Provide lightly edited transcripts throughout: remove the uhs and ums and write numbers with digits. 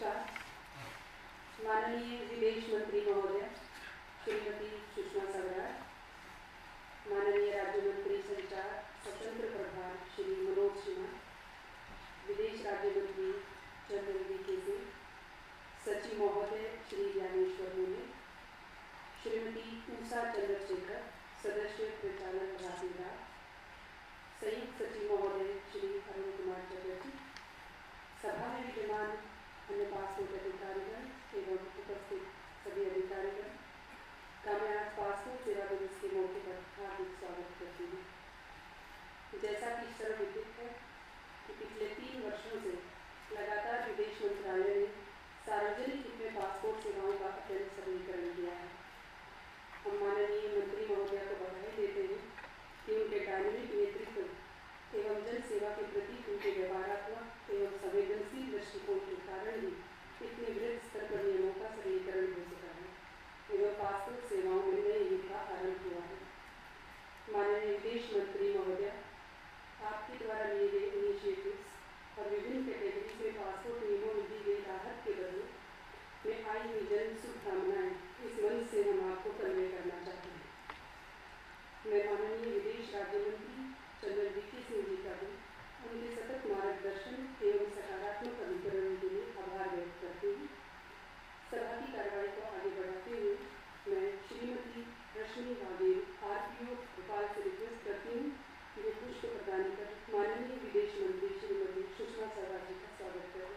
नमस्कार। माननीय विदेश मंत्री महोदय श्रीमती सुषमा स्वराज, माननीय राज्य मंत्री संचार स्वतंत्र प्रभार श्री मनोज सिन्हा, विदेश राज्य मंत्री जनरल वीके सिंह, सचिव महोदय श्री ज्ञानेश्वर मोले, श्रीमती उषा चंद्रशेखर, सदस्य प्रचालक राजीव, संयुक्त सचिव महोदय श्री अरुण कुमार चटर्जी, सभा में विद्यमान अन्य पासपोर्ट अधिकारीगण एवं उपस्थित सभी अधिकारीगण का मैं आज पासपोर्ट सेवा दिवस के मौके पर हार्दिक स्वागत करती हूँ। जैसा कि सर्वविदित है कि पिछले 3 वर्षों से लगातार विदेश मंत्रालय ने सार्वजनिक हित में पासपोर्ट सेवाओं का अत्यंत सरलीकरण किया है। हम माननीय मंत्री महोदय को बधाई देते हैं कि उनके डायनेमिक नेतृत्व एवं जन सेवा के प्रति उनके व्यवहारात्मक एवं संवेदनशील दृष्टिकोण के कारण ही इतने वृहद स्तर पर नियमों का सरलीकरण हो सका है एवं पासपोर्ट सेवाओं में नए युग का आरंभ हुआ है। माननीय विदेश मंत्री महोदय, आपके द्वारा लिए गए इनिशिएटिव्स और विभिन्न कैटेगरीज में पासपोर्ट नियमों में दी गई राहत के बदले में आई हुई जन शुभकामनाएं इस मंच से हम आपको कन्वे करना चाहते हैं। मैं माननीय विदेश राज्य मंत्री जनरल वीके सिंह जी का भी उनके सतत मार्गदर्शन एवं सकारात्मक अभिकरण के लिए आभार व्यक्त करती हूँ। सभा की कार्रवाई को आगे बढ़ाते हुए मैं श्रीमती रश्मि वाघेल RPO भोपाल से रिक्वेस्ट करती हूँ कि वे पुष्प प्रदान कर माननीय विदेश मंत्री श्रीमती सुषमा स्वराज जी का स्वागत करें।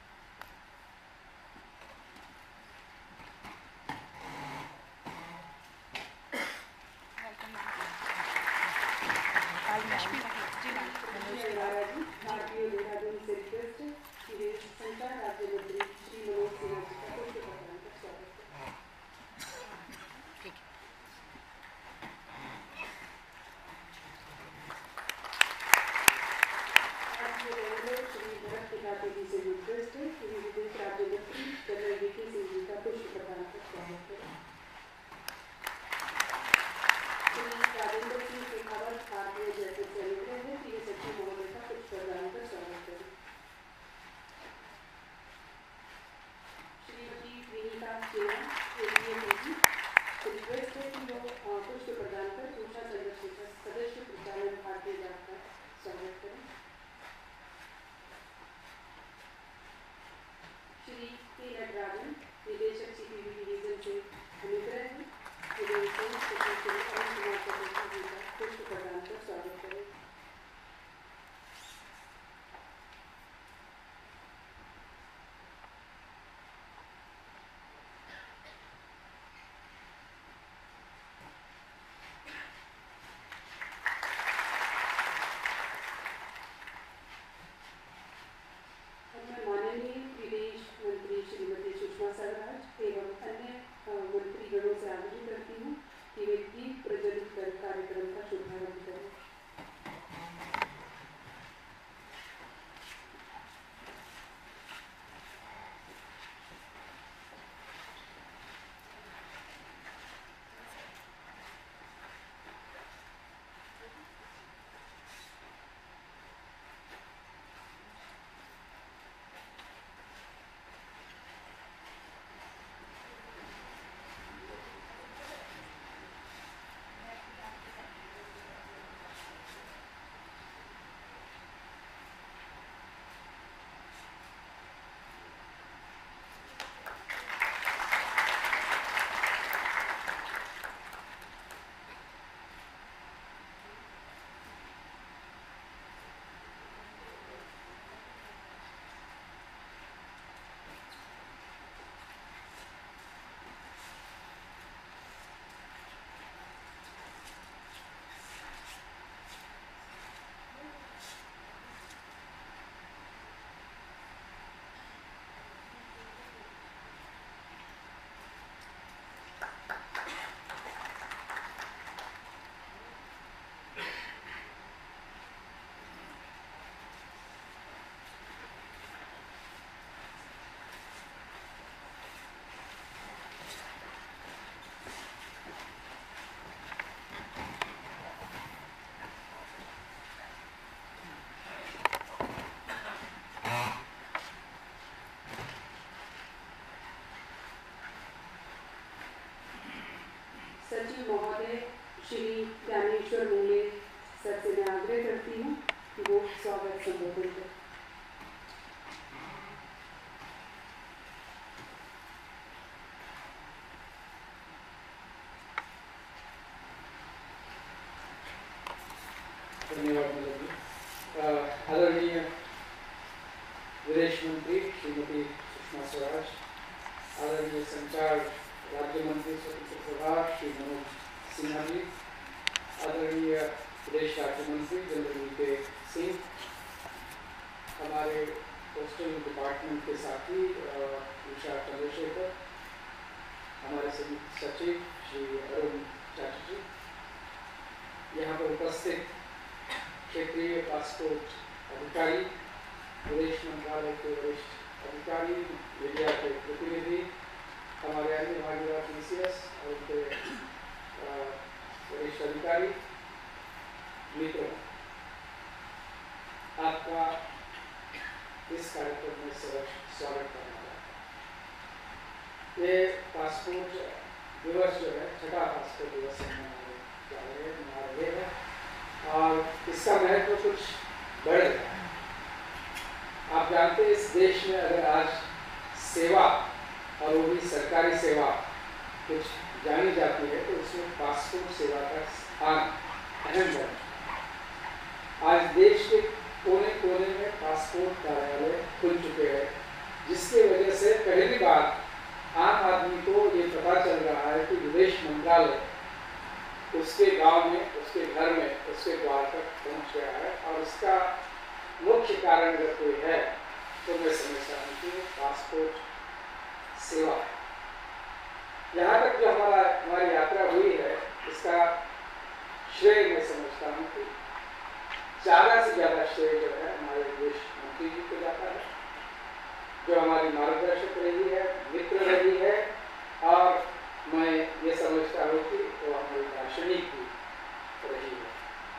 संचार राज्य मंत्री श्री मनोज सिन्हा जी का पुष्प प्रदान कर स्वागत करें। आज श्री भरत त्रिपाठी जी से सचिव महोदय श्री ज्ञानेश्वर मूले सर से मैं आग्रह करती हूँ कि वो स्वागत संबोधन करें। धन्यवाद मैडम। आदरणीय विदेश मंत्री श्रीमती सुषमा स्वराज, आदरणीय संचार राज्य मंत्री स्वतंत्र प्रभार श्री मनोज सिन्हा जी, आदरणीय विदेश राज्य मंत्री जनरल वीके सिंह, हमारे पोस्टल डिपार्टमेंट के साथी उषा चंद्रशेखर, हमारे संयुक्त सचिव श्री अरुण चैटर्जी, यहाँ पर उपस्थित क्षेत्रीय पासपोर्ट अधिकारी, विदेश मंत्रालय के वरिष्ठ अधिकारी, मीडिया के प्रतिनिधि, हमारे अन्य भागीदार PCS और उनके वरिष्ठ अधिकारी, मित्रों, आपका इस कार्यक्रम में स्वागत करना चाहता हूँ। ये पासपोर्ट दिवस जो है, छठा पासपोर्ट दिवस मना रहे हैं और इसका महत्व कुछ बढ़ गया है। आप जानते हैं इस देश में अगर आज सेवा और वो भी सरकारी सेवा कुछ जानी जाती है तो उसमें पासपोर्ट सेवा का स्थान अहम है। आज देश के कोने कोने में पासपोर्ट कार्यालय खुल चुके हैं, जिसकी वजह से पहली बार आम आदमी को ये पता चल रहा है कि विदेश मंत्रालय उसके गांव में, उसके घर में, उसके द्वार तक पहुंच गया है। और इसका मुख्य कारण अगर कोई है तो मैं समझता हूँ कि पासपोर्ट सेवा। यहाँ तक जो हमारी यात्रा हुई है, इसका श्रेय मैं समझता हूँ कि ज़्यादा से ज़्यादा श्रेय जो है हमारे विदेश मंत्री जी को जाता है, जो हमारी मार्गदर्शक रही है, मित्र रही है, और मैं ये समझता हूँ कि वो हमारी दार्शनिक भी रही है।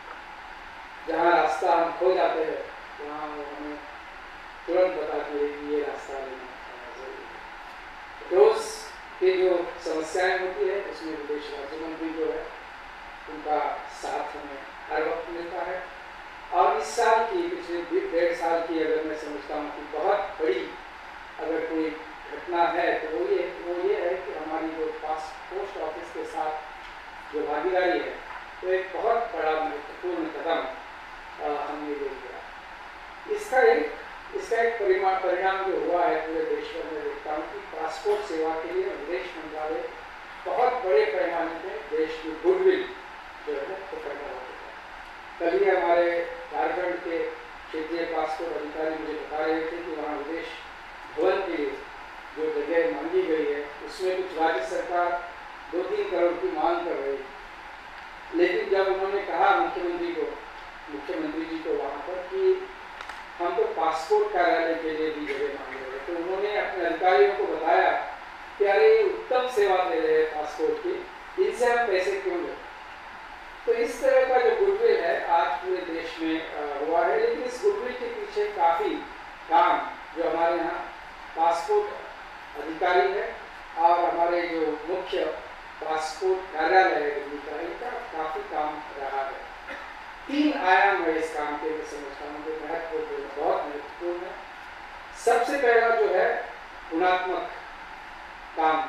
जहाँ रास्ता हम खो जाते हैं वहाँ वो हमें तुरंत बताती है कि ये रास्ता लेना जरूरी है। रोज की जो समस्याएं होती है उसमें विदेश राज्य मंत्री जो है उनका साथ हमें हर वक्त मिलता है। और इस साल की, पिछले 1.5 साल की अगर मैं समझता हूँ कि बहुत बड़ी अगर कोई घटना है तो वो ये है कि हमारी जो पोस्ट ऑफिस के साथ जो भागीदारी है तो एक बहुत बड़ा महत्वपूर्ण कदम हमने ले लिया। इसका एक परिणाम जो हुआ है पूरे देश भर में देखता हूँ कि पासपोर्ट सेवा के लिए विदेश मंत्रालय बहुत बड़े पैमाने पर देश की गुडविल जो है वो पैदा हो चुका है। कल ही हमारे झारखंड के क्षेत्रीय पासपोर्ट अधिकारी मुझे बता रहे थे कि वहाँ विदेश भवन के लिए जो जगह मांगी गई है उसमें कुछ राज्य सरकार 2-3 करोड़ की मांग कर रही है। लेकिन जब उन्होंने कहा मुख्यमंत्री जी को वहाँ पर कि हम तो पासपोर्ट कार्यालय के लिए भी जगह मांग रहे हैं, तो उन्होंने अपने अधिकारियों को बताया कि अरे उत्तम सेवा दे रहे हैं पासपोर्ट की, इनसे हम पैसे क्यों लें। तो इस तरह का जो गुडविल है आज पूरे देश में हुआ है। लेकिन इस गुडविल के पीछे काफ़ी काम जो हमारे यहाँ पासपोर्ट अधिकारी है और हमारे जो मुख्य पासपोर्ट कार्यालय है दिल्ली का, इनका काफ़ी काम रहा है। 3 आयाम है इस काम के, मैं समझता हूँ कि महत्वपूर्ण, बहुत महत्वपूर्ण है। सबसे पहला जो है गुणात्मक काम,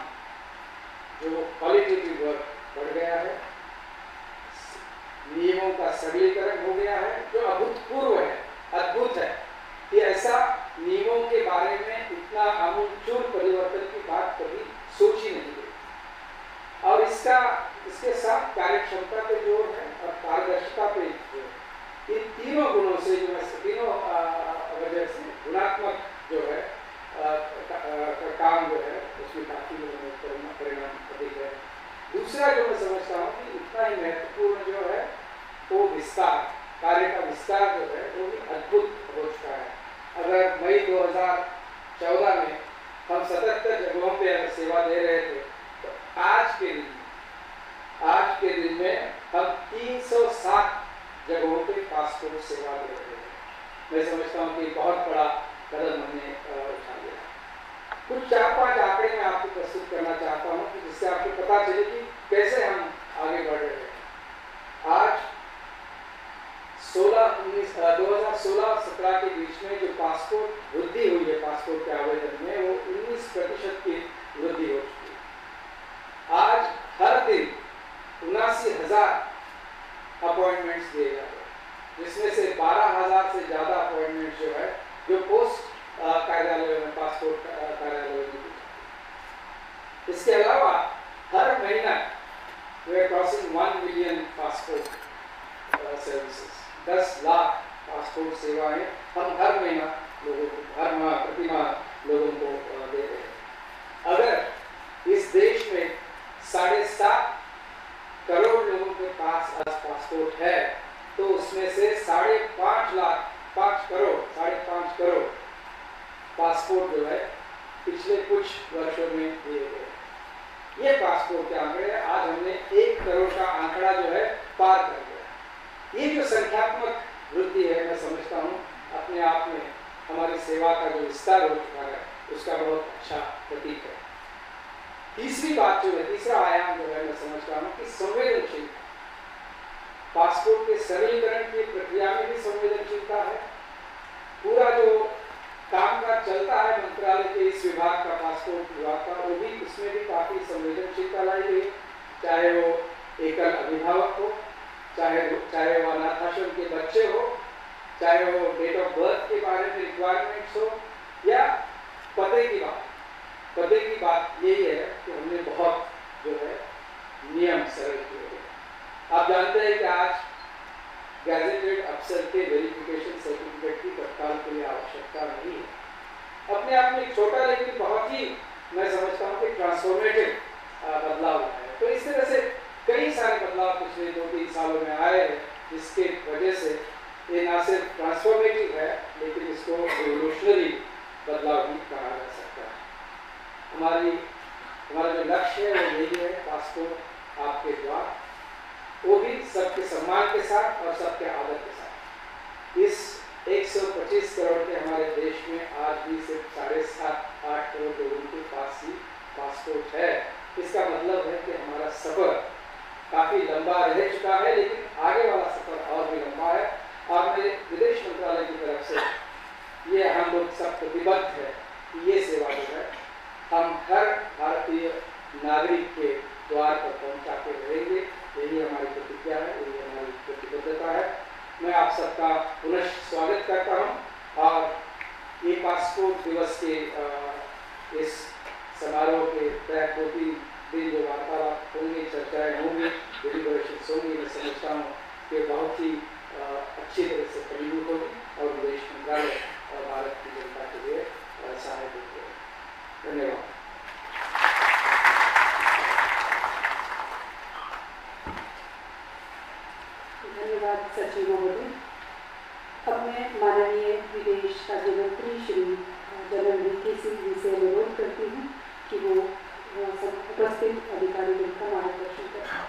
जो क्वालिटेटिव वर्क बढ़ गया है, नियमों का सरलीकरण हो गया है, जो अभूतपूर्व है, अद्भुत है कि ऐसा नियमों के बारे में इतना आमूलचूल परिवर्तन की बात कभी सोची नहीं गई। और इसके साथ कार्यक्षमता पे जोर है और पारदर्शिता पे जोर है। इन तीनों गुणों से जो है, तीनों वजह से गुणात्मक जो है काम जो है उसमें काफ़ी परिणाम अधिक है। दूसरा जो मैं समझता हूँ कि इतना ही महत्वपूर्ण जो है वो विस्तार, कार्य का विस्तार जो है वो भी अद्भुत हो चुका है। अगर मई 2014 में हम 77 जगहों पे अगर सेवा दे रहे थे तो आज के दिन में हम 307 जगहों पे पासपोर्ट सेवा दे रहे हैं। मैं समझता हूँ कि बहुत बड़ा कदम हमने उठा लिया। कुछ 4-5 आंकड़े मैं आपको प्रस्तुत करना चाहता हूँ कि जिससे आपको पता चले कि कैसे हम दिए जाते हैं, जिसमें से 12,000 से ज़्यादा अपॉइंटमेंट जो है जो पोस्ट कार्यालय में, पासपोर्ट कार्यालय में दी जाती है। इसके अलावा हर महीना we are crossing 1 million passport services, 10 lakh passport सेवाएं हम हर महीना लोगों को, हर माह, प्रति माह लोगों को देते हैं। अगर इस देश में 7.5 करोड़ लोगों के पास आज पासपोर्ट है, तो उसमें से 5.5 करोड़ पासपोर्ट जो है पिछले कुछ वर्षों में दिए गए। ये पासपोर्ट के आंकड़े, आज हमने 1 करोड़ का आंकड़ा जो है पार कर दिया। ये जो संख्यात्मक वृद्धि है, मैं समझता हूँ अपने आप में हमारी सेवा का जो विस्तार हो चुका है उसका बहुत अच्छा प्रतीक है। तीसरी बात जो है, तीसरा आयाम जो है, मैं समझता हूँ कि संवेदनशीलता। पासपोर्ट के सरलीकरण की प्रक्रिया में भी संवेदनशीलता है। पूरा जो कामकाज चलता है मंत्रालय के इस विभाग का, पासपोर्ट विभाग का, वो भी, उसमें भी काफी संवेदनशीलता लाई गई। चाहे वो एकल अभिभावक हो, चाहे वो अनाथ आश्रम के बच्चे हो, चाहे वो डेट ऑफ बर्थ के बारे में रिक्वायरमेंट्स हो, या पते की बात। पते की बात यही है कि हमने बहुत जो है नियम सरल किए हैं। आप जानते हैं कि आज गैजेटेड अफसर के वेरिफिकेशन सर्टिफिकेट की तत्काल के लिए आवश्यकता नहीं है। अपने आप में एक छोटा लेकिन बहुत ही, मैं समझता हूँ कि ट्रांसफॉर्मेटिव बदलाव है। तो इस तरह से कई सारे बदलाव पिछले 2-3 सालों में आए हैं, जिसके वजह से ये ना सिर्फ ट्रांसफॉर्मेटिव है, लेकिन इसको रिवोल्यूशनरी बदलाव भी कहा जा सकता है। हमारा जो लक्ष्य है वो यही है, पासपोर्ट आपके द्वार, वो भी सबके सम्मान के साथ और सबके आदर के साथ। इस 125 करोड़ के हमारे देश में आज भी सिर्फ 7.5-8 करोड़ लोगों के पास ही पासपोर्ट है। इसका मतलब है कि हमारा सफर काफ़ी लंबा रह चुका है, लेकिन आगे वाला सफर और भी लंबा है। और मेरे विदेश मंत्रालय की तरफ से ये हम लोग सब प्रतिबद्ध है कि ये सेवा जो है हम हर भारतीय नागरिक के द्वार पर पहुंचाते रहेंगे। यही हमारी प्रतिज्ञा है, यही हमारी प्रतिबद्धता है। मैं आप सबका पुनः स्वागत करता हूं और ये पासपोर्ट दिवस के इस समारोह के तहत 2-3 दिन जो वार्तालाप होंगे, चर्चाएँ होंगी, डिलिब्रेशंस होंगी, मैं समझता हूँ कि बहुत ही अच्छी तरह से फलीभूत होगी और विदेश मंत्रालय और भारत की जनता के लिए सहायक होगी। धन्यवाद। धन्यवाद सचिव महोदय। अब मैं माननीय विदेश राज्य मंत्री श्री जनरल वीके सिंह जी से अनुरोध करती हूँ कि वो उपस्थित अधिकारियों का मार्गदर्शन करें।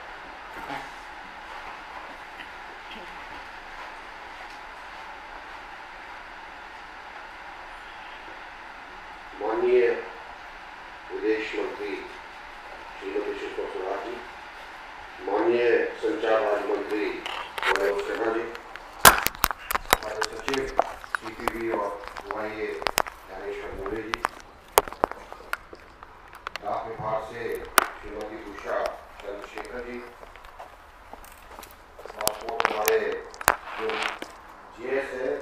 माननीय विदेश मंत्री श्रीमती सुषमा स्वराज जी, माननीय संचार राज्य मंत्री वैभव सिन्हा जी, हमारे सचिव सीपीबी और वाईए ज्ञानेश्वर मोरे जी, डाक विभाग से श्रीमती उषा चंद्रशेखर जी, पासपोर्ट हमारे जो जीएस है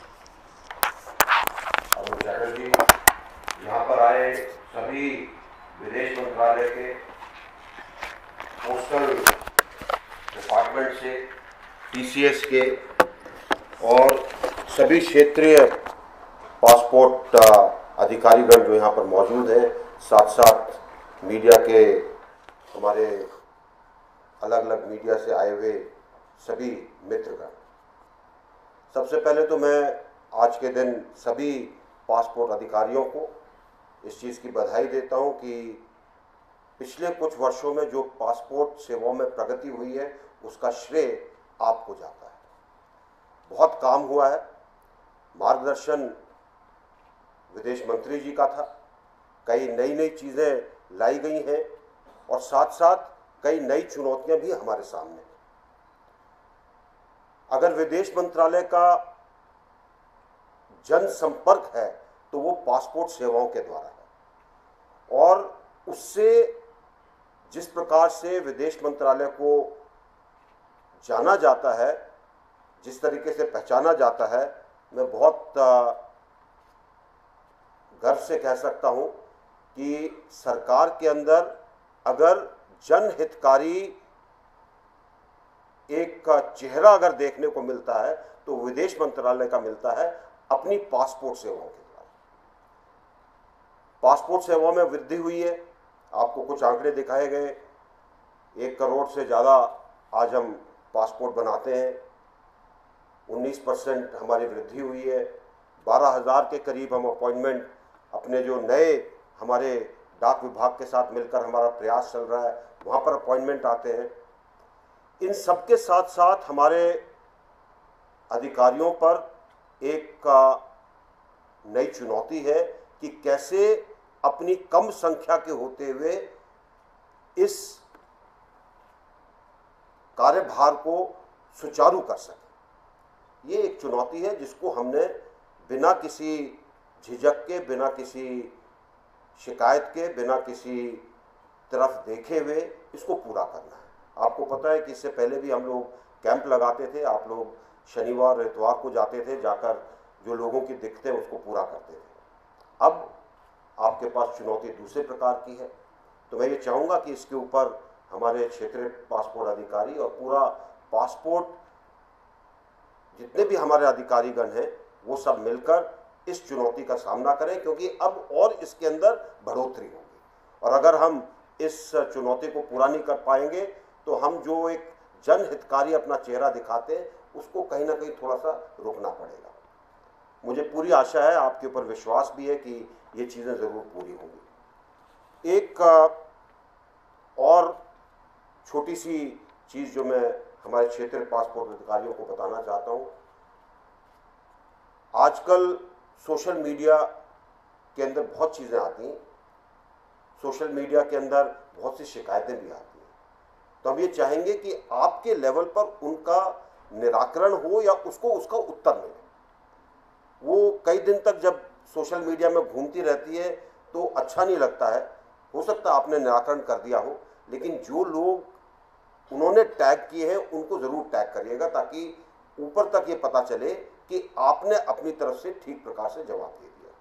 अरुण चैटर्जी, यहाँ पर आए सभी विदेश मंत्रालय के, पोस्टल डिपार्टमेंट से, टीसीएस के और सभी क्षेत्रीय पासपोर्ट अधिकारीगण जो यहाँ पर मौजूद हैं, साथ साथ मीडिया के, हमारे अलग अलग मीडिया से आए हुए सभी मित्रगण। सबसे पहले तो मैं आज के दिन सभी पासपोर्ट अधिकारियों को इस चीज़ की बधाई देता हूं कि पिछले कुछ वर्षों में जो पासपोर्ट सेवाओं में प्रगति हुई है उसका श्रेय आपको जाता है। बहुत काम हुआ है, मार्गदर्शन विदेश मंत्री जी का था, कई नई नई चीज़ें लाई गई हैं और साथ साथ कई नई चुनौतियां भी हमारे सामने हैं। अगर विदेश मंत्रालय का जनसंपर्क है तो वो पासपोर्ट सेवाओं के द्वारा है और उससे जिस प्रकार से विदेश मंत्रालय को जाना जाता है जिस तरीके से पहचाना जाता है, मैं बहुत गर्व से कह सकता हूं कि सरकार के अंदर अगर जनहितकारी एक चेहरा अगर देखने को मिलता है तो विदेश मंत्रालय का मिलता है अपनी पासपोर्ट सेवाओं के द्वारा। पासपोर्ट सेवाओं में वृद्धि हुई है, आपको कुछ आंकड़े दिखाए गए, 1 करोड़ से ज़्यादा आज हम पासपोर्ट बनाते हैं, 19% हमारी वृद्धि हुई है, 12,000 के करीब हम अपॉइंटमेंट अपने जो नए हमारे डाक विभाग के साथ मिलकर हमारा प्रयास चल रहा है वहाँ पर अपॉइंटमेंट आते हैं। इन सब के साथ साथ हमारे अधिकारियों पर एक नई चुनौती है कि कैसे अपनी कम संख्या के होते हुए इस कार्यभार को सुचारू कर सके। ये एक चुनौती है जिसको हमने बिना किसी झिझक के, बिना किसी शिकायत के, बिना किसी तरफ देखे हुए इसको पूरा करना है। आपको पता है कि इससे पहले भी हम लोग कैंप लगाते थे, आप लोग शनिवार इतवार को जाते थे, जाकर जो लोगों की दिक्कतें उसको पूरा करते थे। अब आपके पास चुनौती दूसरे प्रकार की है, तो मैं ये चाहूँगा कि इसके ऊपर हमारे क्षेत्रीय पासपोर्ट अधिकारी और पूरा पासपोर्ट जितने भी हमारे अधिकारीगण हैं वो सब मिलकर इस चुनौती का सामना करें, क्योंकि अब और इसके अंदर बढ़ोतरी होगी। और अगर हम इस चुनौती को पूरा नहीं कर पाएंगे तो हम जो एक जनहितकारी अपना चेहरा दिखाते हैं उसको कहीं ना कहीं थोड़ा सा रोकना पड़ेगा। मुझे पूरी आशा है, आपके ऊपर विश्वास भी है कि ये चीज़ें ज़रूर पूरी होंगी। एक और छोटी सी चीज़ जो मैं हमारे क्षेत्रीय पासपोर्ट अधिकारियों को बताना चाहता हूँ, आजकल सोशल मीडिया के अंदर बहुत चीज़ें आती हैं, सोशल मीडिया के अंदर बहुत सी शिकायतें भी आती हैं, तो हम ये चाहेंगे कि आपके लेवल पर उनका निराकरण हो या उसका उत्तर मिले। वो कई दिन तक जब सोशल मीडिया में घूमती रहती है तो अच्छा नहीं लगता है, हो सकता है आपने निराकरण कर दिया हो, लेकिन जो लोग उन्होंने टैग किए हैं उनको ज़रूर टैग करिएगा ताकि ऊपर तक ये पता चले कि आपने अपनी तरफ से ठीक प्रकार से जवाब दे दिया।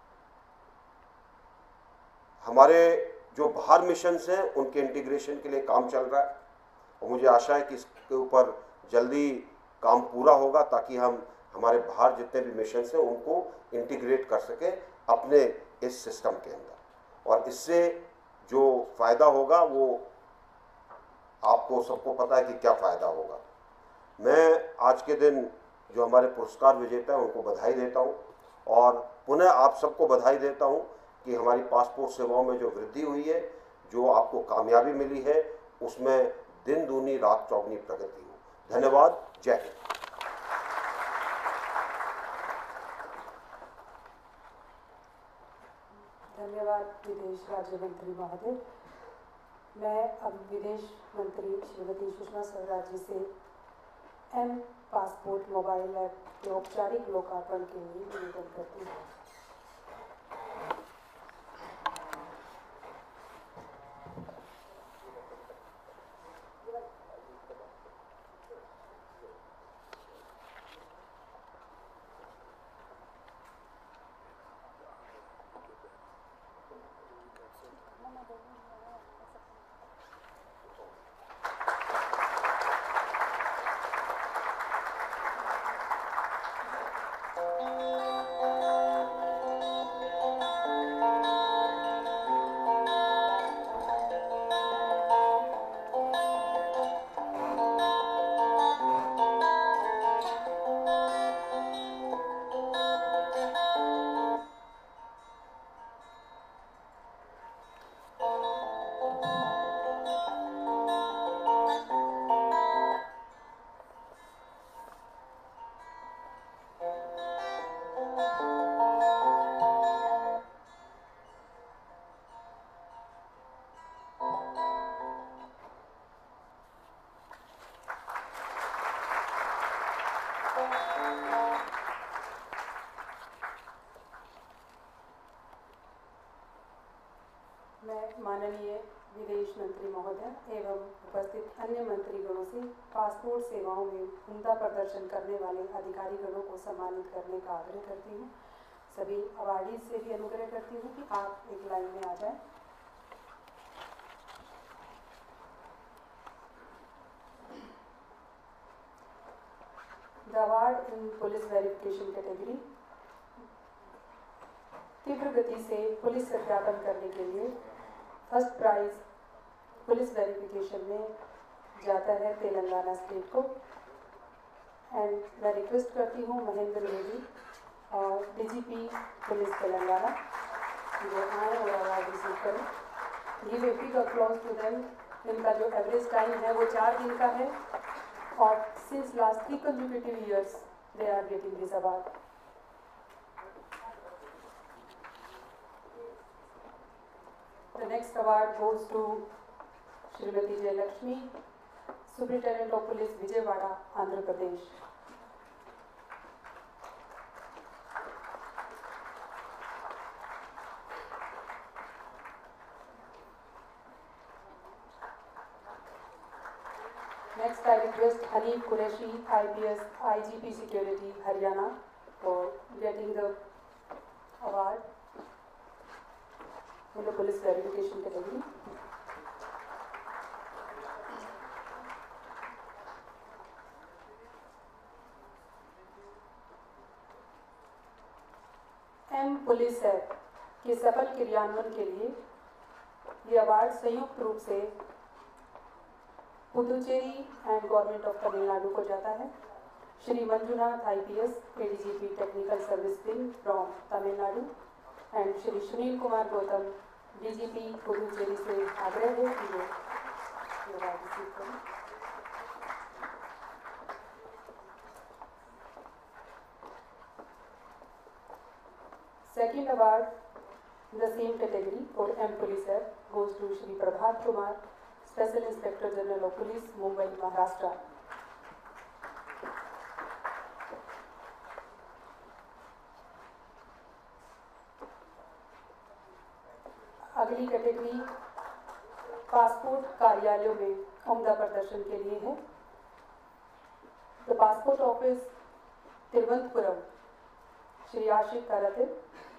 हमारे जो बाहर मिशंस हैं उनके इंटीग्रेशन के लिए काम चल रहा है और मुझे आशा है कि इसके ऊपर जल्दी काम पूरा होगा ताकि हम हमारे बाहर जितने भी मिशंस हैं उनको इंटीग्रेट कर सकें अपने इस सिस्टम के अंदर। और इससे जो फ़ायदा होगा वो आपको सबको पता है कि क्या फ़ायदा होगा। मैं आज के दिन जो हमारे पुरस्कार विजेता हैं उनको बधाई देता हूं और पुनः आप सबको बधाई देता हूं कि हमारी पासपोर्ट सेवाओं में जो वृद्धि हुई है, जो आपको कामयाबी मिली है, उसमें दिन दूनी रात चौगुनी प्रगति हो। धन्यवाद। जय हिंद। धन्यवाद विदेश राज्य मंत्री महोदय। मैं अब विदेश मंत्री श्रीमती सुषमा स्वराज जी से एम पासपोर्ट मोबाइल ऐप के औपचारिक लोकार्पण के लिए निवेदन करती हूँ। माननीय विदेश मंत्री महोदय एवं उपस्थित अन्य मंत्रीगणों से पासपोर्ट सेवाओं में उम्दा प्रदर्शन करने वाले अधिकारीगणों को सम्मानित करने का आग्रह करती हूँ। सभी अवार्डीज से भी अनुग्रह करती हूँ कि आप एक लाइन में आ जाएं। The award in police verification category, तीव्र गति से पुलिस सत्यापन करने के लिए फर्स्ट प्राइज पुलिस वेरिफिकेशन में जाता है तेलंगाना स्टेट को। एंड मैं रिक्वेस्ट करती हूँ महेंद्र रेड्डी और डीजीपी पुलिस तेलंगाना जो आए और अवार्ड रिसीव करें। Give a big applause to them. इनका जो एवरेज टाइम है वो 4 दिन का है और since last 3 consecutive years they are getting this award. The next award goes to Srimati Jayalakshmi, Superintendent of Police, Vijayawada, Andhra Pradesh. Next, I request Hanif Qureshi, IPS, IGP Security, Haryana, for getting the award in the police verification category. एम police act के सफल क्रियान्वयन के लिए ये award संयुक्त रूप से Puducherry and government of Tamil Nadu को जाता है। Shri Manjunath IPS, ADGP technical service wing from Tamil Nadu and Shri Sunil Kumar Gautam DGP Puducherry से आग्रह है कि वो अवार्ड रिसीव करें। Second award in the same category for M Police Act goes to Shri Prabhat Kumar, Special Inspector General of Police, Mumbai, Maharashtra. अगली category passport कार्यालयों में उम्दा प्रदर्शन के लिए है। The passport office Thiruvananthapuram, Shri Ashiq Karate.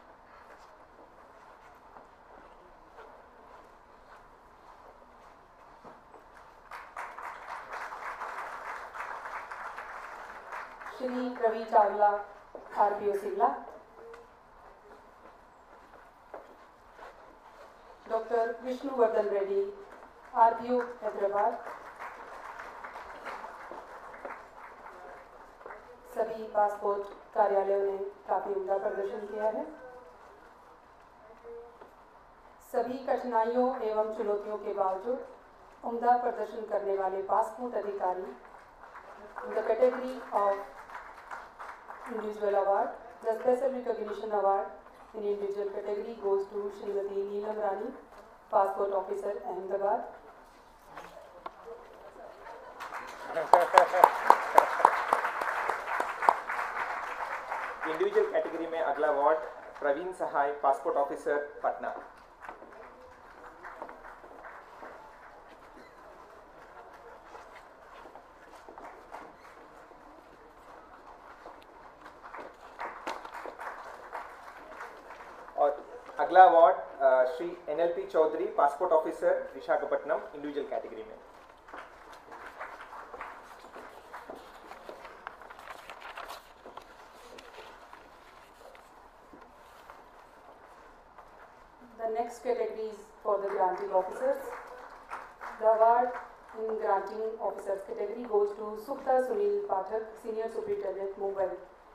Shri Ravi Chawla, RPO Shimla. Doctor Vishnuvardhan Reddy, RPO Hyderabad. सभी पासपोर्ट कार्यालयों ने काफी उम्दा प्रदर्शन किया है। सभी कठिनाइयों एवं चुनौतियों के बावजूद उम्दा प्रदर्शन करने वाले पासपोर्ट अधिकारी in the category of individual award, the special recognition award in individual category goes to Srimati Neelam Rani, Passport Officer, Ahmedabad. Individual category में अगला award Praveen Sahay, passport officer, Patna. और अगला award Shri NLP Chaudhary, passport officer, Visakhapatnam, individual category में। The next category is for the granting officers. The award in granting officers category goes to Sukta Sunil Pathak, Senior Superintendent, Mumbai.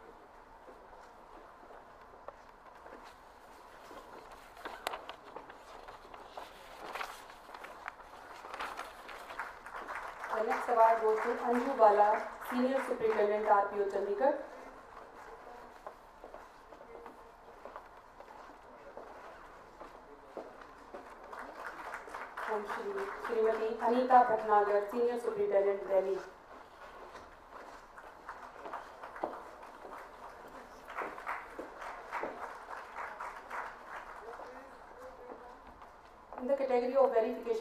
The next award goes to Anju Bala, Senior Superintendent, RPO Chandigarh. And Srimati Anita Bhatnagar, Senior Superintendent, Delhi. In the category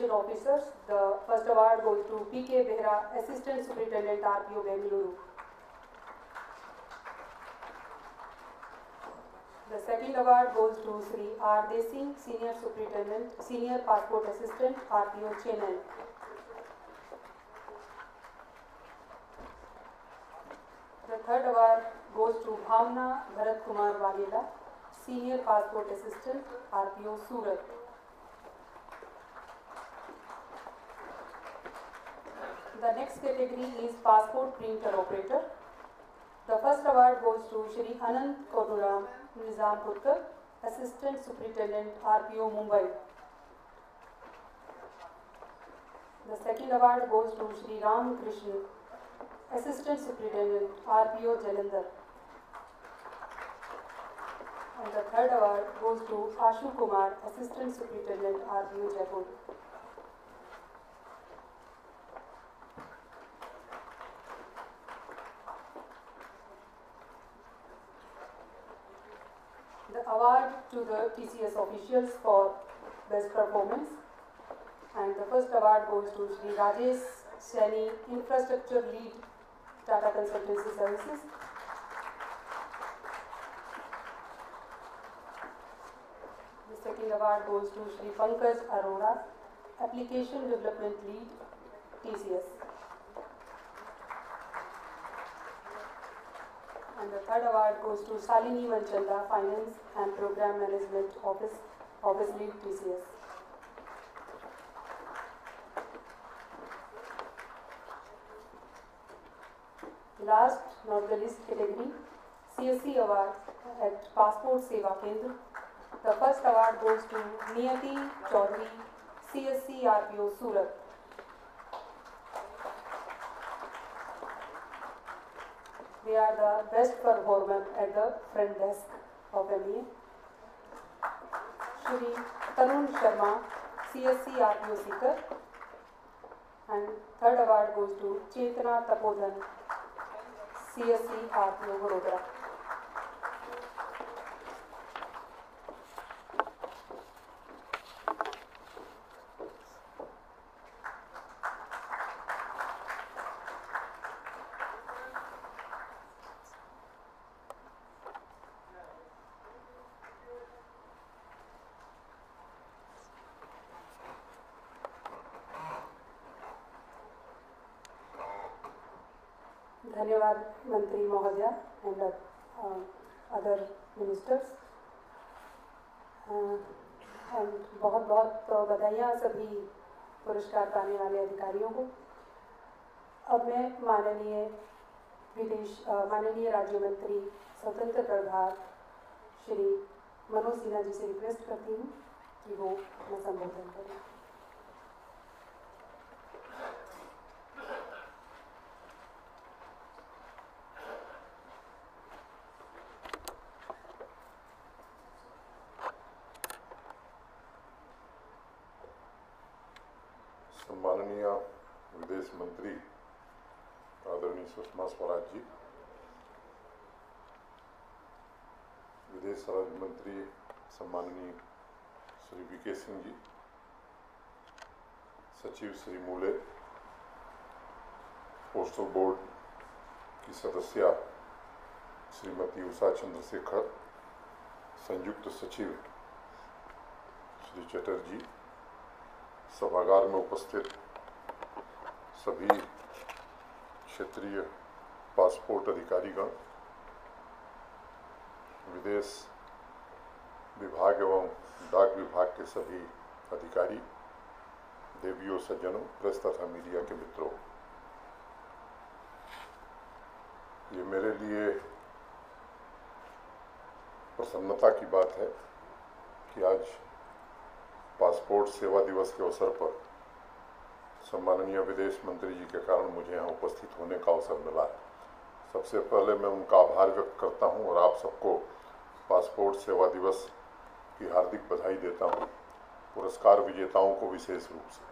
Immigration Officers. The first award goes to P.K. Behra, Assistant Superintendent RPO Bengaluru. The second award goes to Sri R. Desing, Senior Superintendent, Senior Passport Assistant RPO Chennai. The third award goes to Bhavna Bharat Kumar Waghela, Senior Passport Assistant RPO Surat. The next category is Passport Printer Operator. The first award goes to Shri Anand Koduram Nizampurkar, Assistant Superintendent RPO Mumbai. The second award goes to Shri Ram Krishnan, Assistant Superintendent RPO Jalandhar. And the third award goes to Ashu Kumar, Assistant Superintendent RPO Jaipur. The award to the TCS officials for best performance, and the first award goes to Shri Rajesh Saini, Infrastructure Lead, Tata Consultancy Services. The second award goes to Shri Pankaj Arora, Application Development Lead, TCS. And the third award goes to Salini Manchanda, Finance and Program Management Office Lead, TCS. Last, not the least category, CSC Award at Passport Seva Kendra. The first award goes to Niyati Chaudhary, CSC RPO Surat. They are the best performer at the front desk of MEA. Shri Tarun Sharma, CSC RPO Sikar. And third award goes to Chetana Tapodhan, CSC RPO Vadodara. धन्यवाद मंत्री महोदय and other ministers and बहुत बहुत बधाइयाँ सभी पुरस्कार पाने वाले अधिकारियों को। अब मैं माननीय राज्य मंत्री स्वतंत्र प्रभार श्री मनोज सिन्हा जी से रिक्वेस्ट करती हूँ कि वो अपना संबोधन करें। सम्माननीय विदेश मंत्री आदरणीय सुषमा स्वराज जी, विदेश राज्य मंत्री सम्माननीय श्री वीके सिंह जी, सचिव श्री मूले, पोस्टल बोर्ड की सदस्या श्रीमती उषा चंद्रशेखर, संयुक्त सचिव श्री चटर्जी, सभागार में उपस्थित सभी क्षेत्रीय पासपोर्ट अधिकारीगण, विदेश विभाग एवं डाक विभाग के सभी अधिकारी, देवियों, सज्जनों, प्रेस तथा मीडिया के मित्रों, ये मेरे लिए प्रसन्नता की बात है कि आज पासपोर्ट सेवा दिवस के अवसर पर सम्माननीय विदेश मंत्री जी के कारण मुझे यहाँ उपस्थित होने का अवसर मिला है। सबसे पहले मैं उनका आभार व्यक्त करता हूँ और आप सबको पासपोर्ट सेवा दिवस की हार्दिक बधाई देता हूँ, पुरस्कार विजेताओं को विशेष रूप से।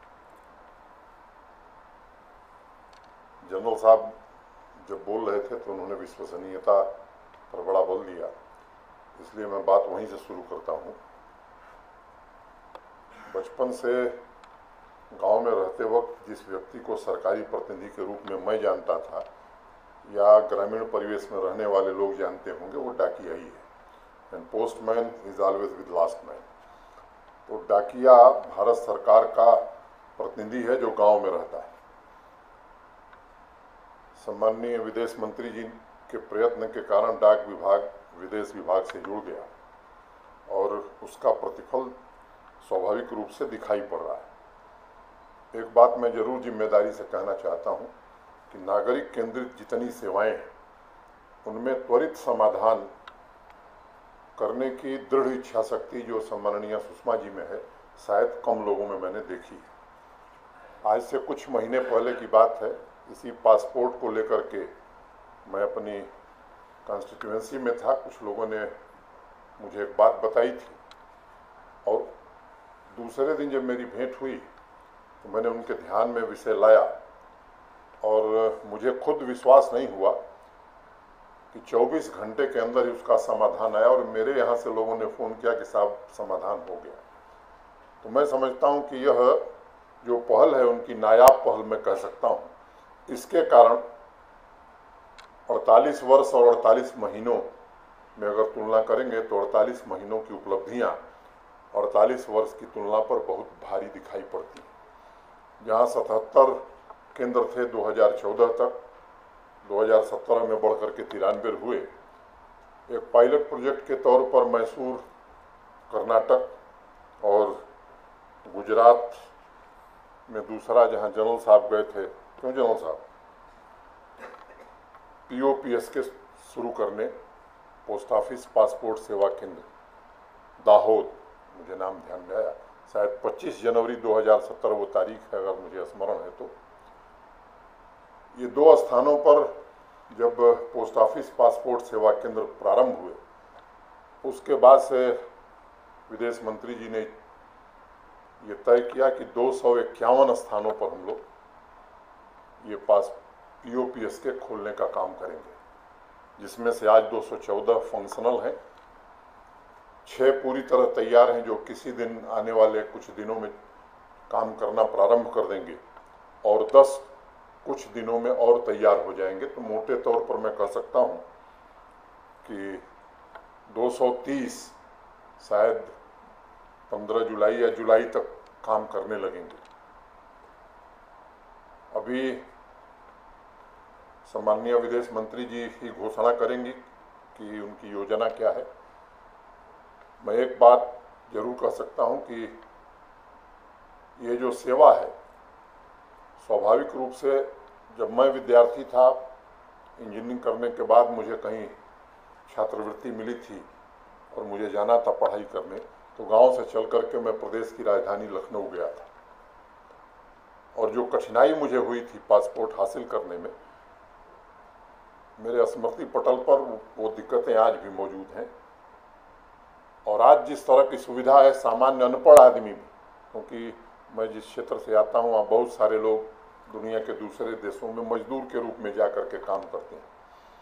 जनरल साहब जब बोल रहे थे तो उन्होंने विश्वसनीयता पर बड़ा बल दिया, इसलिए मैं बात वहीं से शुरू करता हूँ। बचपन से गांव में रहते वक्त जिस व्यक्ति को सरकारी प्रतिनिधि के रूप में मैं जानता था या ग्रामीण परिवेश में रहने वाले लोग जानते होंगे, वो डाकिया ही है। And postman is always with last man. तो डाकिया भारत सरकार का प्रतिनिधि है जो गांव में रहता है। सम्माननीय विदेश मंत्री जी के प्रयत्न के कारण डाक विभाग विदेश विभाग से जुड़ गया और उसका प्रतिफल स्वाभाविक रूप से दिखाई पड़ रहा है। एक बात मैं जरूर जिम्मेदारी से कहना चाहता हूं कि नागरिक केंद्रित जितनी सेवाएं हैं उनमें त्वरित समाधान करने की दृढ़ इच्छा शक्ति जो सम्माननीय सुषमा जी में है, शायद कम लोगों में मैंने देखी है। आज से कुछ महीने पहले की बात है, इसी पासपोर्ट को लेकर के मैं अपनी कॉन्स्टिट्यूएंसी में था। कुछ लोगों ने मुझे एक बात बताई थी और दूसरे दिन जब मेरी भेंट हुई तो मैंने उनके ध्यान में विषय लाया और मुझे खुद विश्वास नहीं हुआ कि 24 घंटे के अंदर ही उसका समाधान आया और मेरे यहाँ से लोगों ने फ़ोन किया कि साहब समाधान हो गया। तो मैं समझता हूँ कि यह जो पहल है उनकी नायाब पहल मैं कह सकता हूँ। इसके कारण 48 वर्ष और 48 महीनों में अगर तुलना करेंगे तो 48 महीनों की उपलब्धियां 48 वर्ष की तुलना पर बहुत भारी दिखाई पड़ती हैं। जहां 77 केंद्र थे 2014 तक, 2017 में बढ़कर के 93 हुए। एक पायलट प्रोजेक्ट के तौर पर मैसूर, कर्नाटक और गुजरात में दूसरा, जहां जनरल साहब गए थे, क्यों जनरल साहब, POPS के शुरू करने, पोस्ट ऑफिस पासपोर्ट सेवा केंद्र दाहोद, मुझे नाम ध्यान में आया, शायद 25 जनवरी 2017 वो तारीख है अगर मुझे स्मरण है। तो ये दो स्थानों पर जब पोस्ट ऑफिस पासपोर्ट सेवा केंद्र प्रारंभ हुए, उसके बाद से विदेश मंत्री जी ने ये तय किया कि 251 स्थानों पर हम लोग ये POPS के खोलने का काम करेंगे, जिसमें से आज 214 फंक्शनल हैं, 6 पूरी तरह तैयार हैं जो किसी दिन आने वाले कुछ दिनों में काम करना प्रारंभ कर देंगे और 10 कुछ दिनों में और तैयार हो जाएंगे। तो मोटे तौर पर मैं कह सकता हूं कि 230 शायद 15 जुलाई या जुलाई तक काम करने लगेंगे। अभी सम्माननीय विदेश मंत्री जी ही घोषणा करेंगी कि उनकी योजना क्या है। मैं एक बात जरूर कह सकता हूं कि ये जो सेवा है, स्वाभाविक रूप से जब मैं विद्यार्थी था, इंजीनियरिंग करने के बाद मुझे कहीं छात्रवृत्ति मिली थी और मुझे जाना था पढ़ाई करने, तो गांव से चल करके मैं प्रदेश की राजधानी लखनऊ गया था। और जो कठिनाई मुझे हुई थी पासपोर्ट हासिल करने में, मेरे स्मृति पटल पर वो दिक्कतें आज भी मौजूद हैं। और आज जिस तरह की सुविधा है सामान्य अनपढ़ आदमी भी, क्योंकि मैं जिस क्षेत्र से आता हूँ वहाँ बहुत सारे लोग दुनिया के दूसरे देशों में मजदूर के रूप में जा कर के काम करते हैं,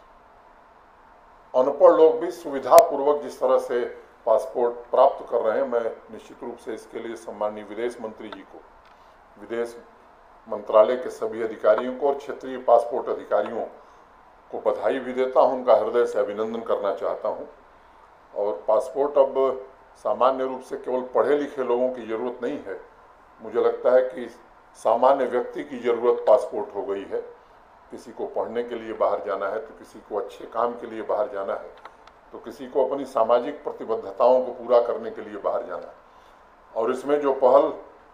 अनपढ़ लोग भी सुविधापूर्वक जिस तरह से पासपोर्ट प्राप्त कर रहे हैं, मैं निश्चित रूप से इसके लिए सम्माननीय विदेश मंत्री जी को, विदेश मंत्रालय के सभी अधिकारियों को और क्षेत्रीय पासपोर्ट अधिकारियों को बधाई भी देता हूं, उनका हृदय से अभिनंदन करना चाहता हूं। और पासपोर्ट अब सामान्य रूप से केवल पढ़े लिखे लोगों की ज़रूरत नहीं है, मुझे लगता है कि सामान्य व्यक्ति की ज़रूरत पासपोर्ट हो गई है। किसी को पढ़ने के लिए बाहर जाना है, तो किसी को अच्छे काम के लिए बाहर जाना है, तो किसी को अपनी सामाजिक प्रतिबद्धताओं को पूरा करने के लिए बाहर जाना है। और इसमें जो पहल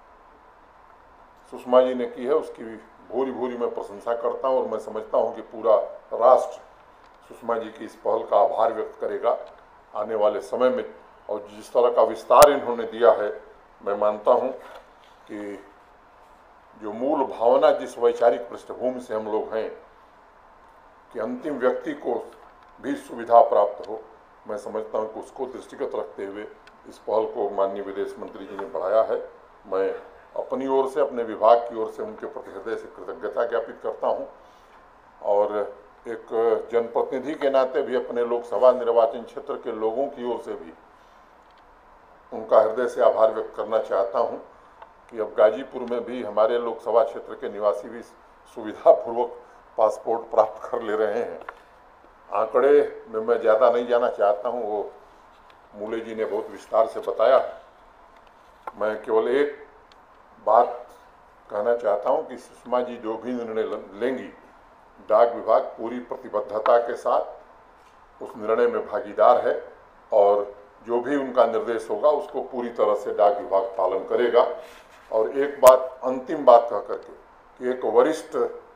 सुषमा जी ने की है उसकी भूरी भूरी मैं प्रशंसा करता हूं और मैं समझता हूं कि पूरा राष्ट्र सुषमा जी की इस पहल का आभार व्यक्त करेगा आने वाले समय में। और जिस तरह का विस्तार इन्होंने दिया है, मैं मानता हूं कि जो मूल भावना जिस वैचारिक पृष्ठभूमि से हम लोग हैं कि अंतिम व्यक्ति को भी सुविधा प्राप्त हो, मैं समझता हूं कि उसको दृष्टिगत रखते हुए इस पहल को माननीय विदेश मंत्री जी ने बढ़ाया है। मैं अपनी ओर से, अपने विभाग की ओर से उनके प्रति हृदय से कृतज्ञता ज्ञापित करता हूं और एक जनप्रतिनिधि के नाते भी अपने लोकसभा निर्वाचन क्षेत्र के लोगों की ओर से भी उनका हृदय से आभार व्यक्त करना चाहता हूं। कि अब गाजीपुर में भी हमारे लोकसभा क्षेत्र के निवासी भी सुविधापूर्वक पासपोर्ट प्राप्त कर ले रहे हैं। आंकड़े में मैं ज़्यादा नहीं जाना चाहता हूं, वो मूले जी ने बहुत विस्तार से बताया। मैं केवल एक बात कहना चाहता हूं कि सुषमा जी जो भी निर्णय लेंगी, डाक विभाग पूरी प्रतिबद्धता के साथ उस निर्णय में भागीदार है और जो भी उनका निर्देश होगा उसको पूरी तरह से डाक विभाग पालन करेगा। और एक बात, अंतिम बात कह करके कि एक वरिष्ठ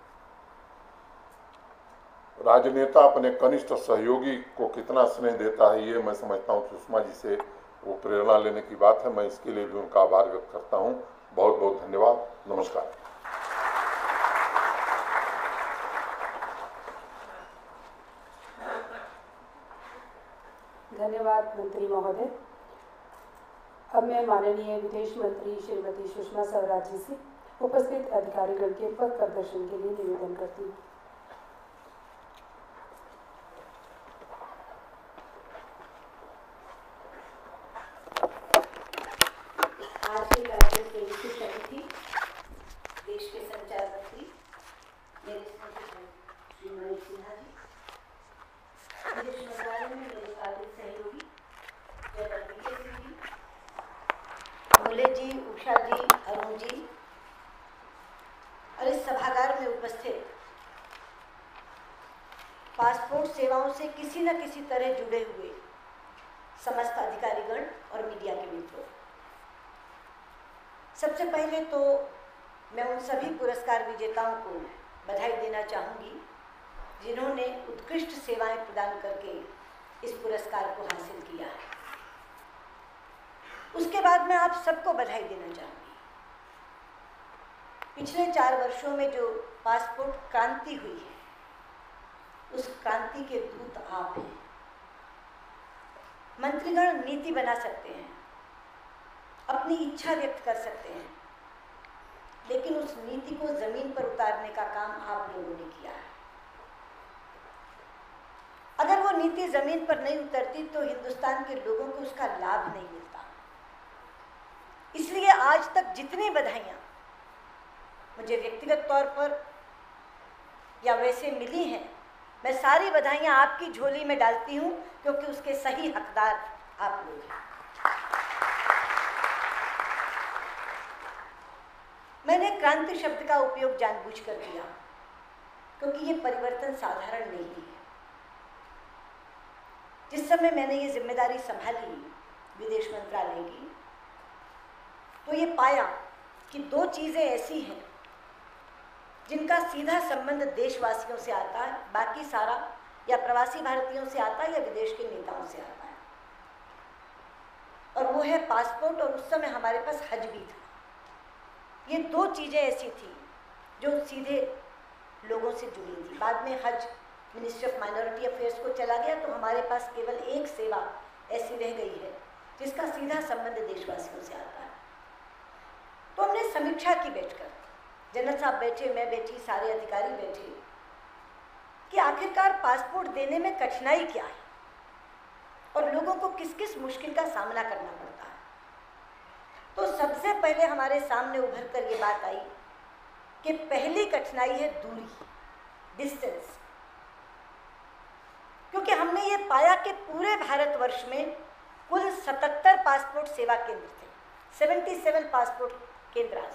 राजनेता अपने कनिष्ठ सहयोगी को कितना स्नेह देता है, ये मैं समझता हूँ सुषमा जी से वो प्रेरणा लेने की बात है। मैं इसके लिए भी उनका आभार व्यक्त करता हूँ। बहुत बहुत धन्यवाद। नमस्कार। धन्यवाद मंत्री महोदय। अब मैं माननीय विदेश मंत्री श्रीमती सुषमा स्वराज जी से उपस्थित अधिकारीगण के पद प्रदर्शन के लिए निवेदन करती हूँ। आज के कार्यक्रम के विशिष्ट अतिथि देश के संचार मंत्री मेरे श्री मनोज सिन्हा जी, विदेश मंत्रालय में मेरे कार्य सहयोगी जयवर्धन सिंह जी, मूले जी, उषा जी, अरुण जी और इस सभागार में उपस्थित पासपोर्ट सेवाओं से किसी न किसी तरह जुड़े हुए समस्त अधिकारीगण और मीडिया के मित्रों, सबसे पहले तो मैं उन सभी पुरस्कार विजेताओं को बधाई देना चाहूँगी जिन्होंने उत्कृष्ट सेवाएं प्रदान करके इस पुरस्कार को हासिल किया है। उसके बाद मैं आप सबको बधाई देना चाहूँगी। पिछले 4 वर्षों में जो पासपोर्ट क्रांति हुई है, उस क्रांति के दूत आप हैं। मंत्रीगण नीति बना सकते हैं, अपनी इच्छा व्यक्त कर सकते हैं, लेकिन उस नीति को जमीन पर उतारने का काम आप लोगों ने किया है। अगर वो नीति जमीन पर नहीं उतरती तो हिंदुस्तान के लोगों को उसका लाभ नहीं मिलता। इसलिए आज तक जितनी बधाइयाँ मुझे व्यक्तिगत तौर पर या वैसे मिली हैं, मैं सारी बधाइयाँ आपकी झोली में डालती हूँ, क्योंकि उसके सही हकदार आप लोग हैं। मैंने क्रांति शब्द का उपयोग जानबूझकर किया, क्योंकि ये परिवर्तन साधारण नहीं है। जिस समय मैंने ये जिम्मेदारी संभाली विदेश मंत्रालय की, तो ये पाया कि 2 चीज़ें ऐसी हैं जिनका सीधा संबंध देशवासियों से आता है, बाकी सारा या प्रवासी भारतीयों से आता है या विदेश के नेताओं से आता है। और वो है पासपोर्ट, और उस समय हमारे पास हज भी था। ये 2 चीज़ें ऐसी थी जो सीधे लोगों से जुड़ी थी। बाद में हज मिनिस्ट्री ऑफ माइनॉरिटी अफेयर्स को चला गया, तो हमारे पास केवल एक सेवा ऐसी रह गई है जिसका सीधा संबंध देशवासियों से आता है। तो हमने समीक्षा की बैठकर, जनरल साहब बैठे, मैं बैठी, सारे अधिकारी बैठे, कि आखिरकार पासपोर्ट देने में कठिनाई क्या है और लोगों को किस किस मुश्किल का सामना करना पड़ता है। तो सबसे पहले हमारे सामने उभर कर ये बात आई कि पहली कठिनाई है दूरी, डिस्टेंस। क्योंकि हमने ये पाया कि पूरे भारतवर्ष में कुल 77 पासपोर्ट सेवा केंद्र थे, 77 पासपोर्ट केंद्र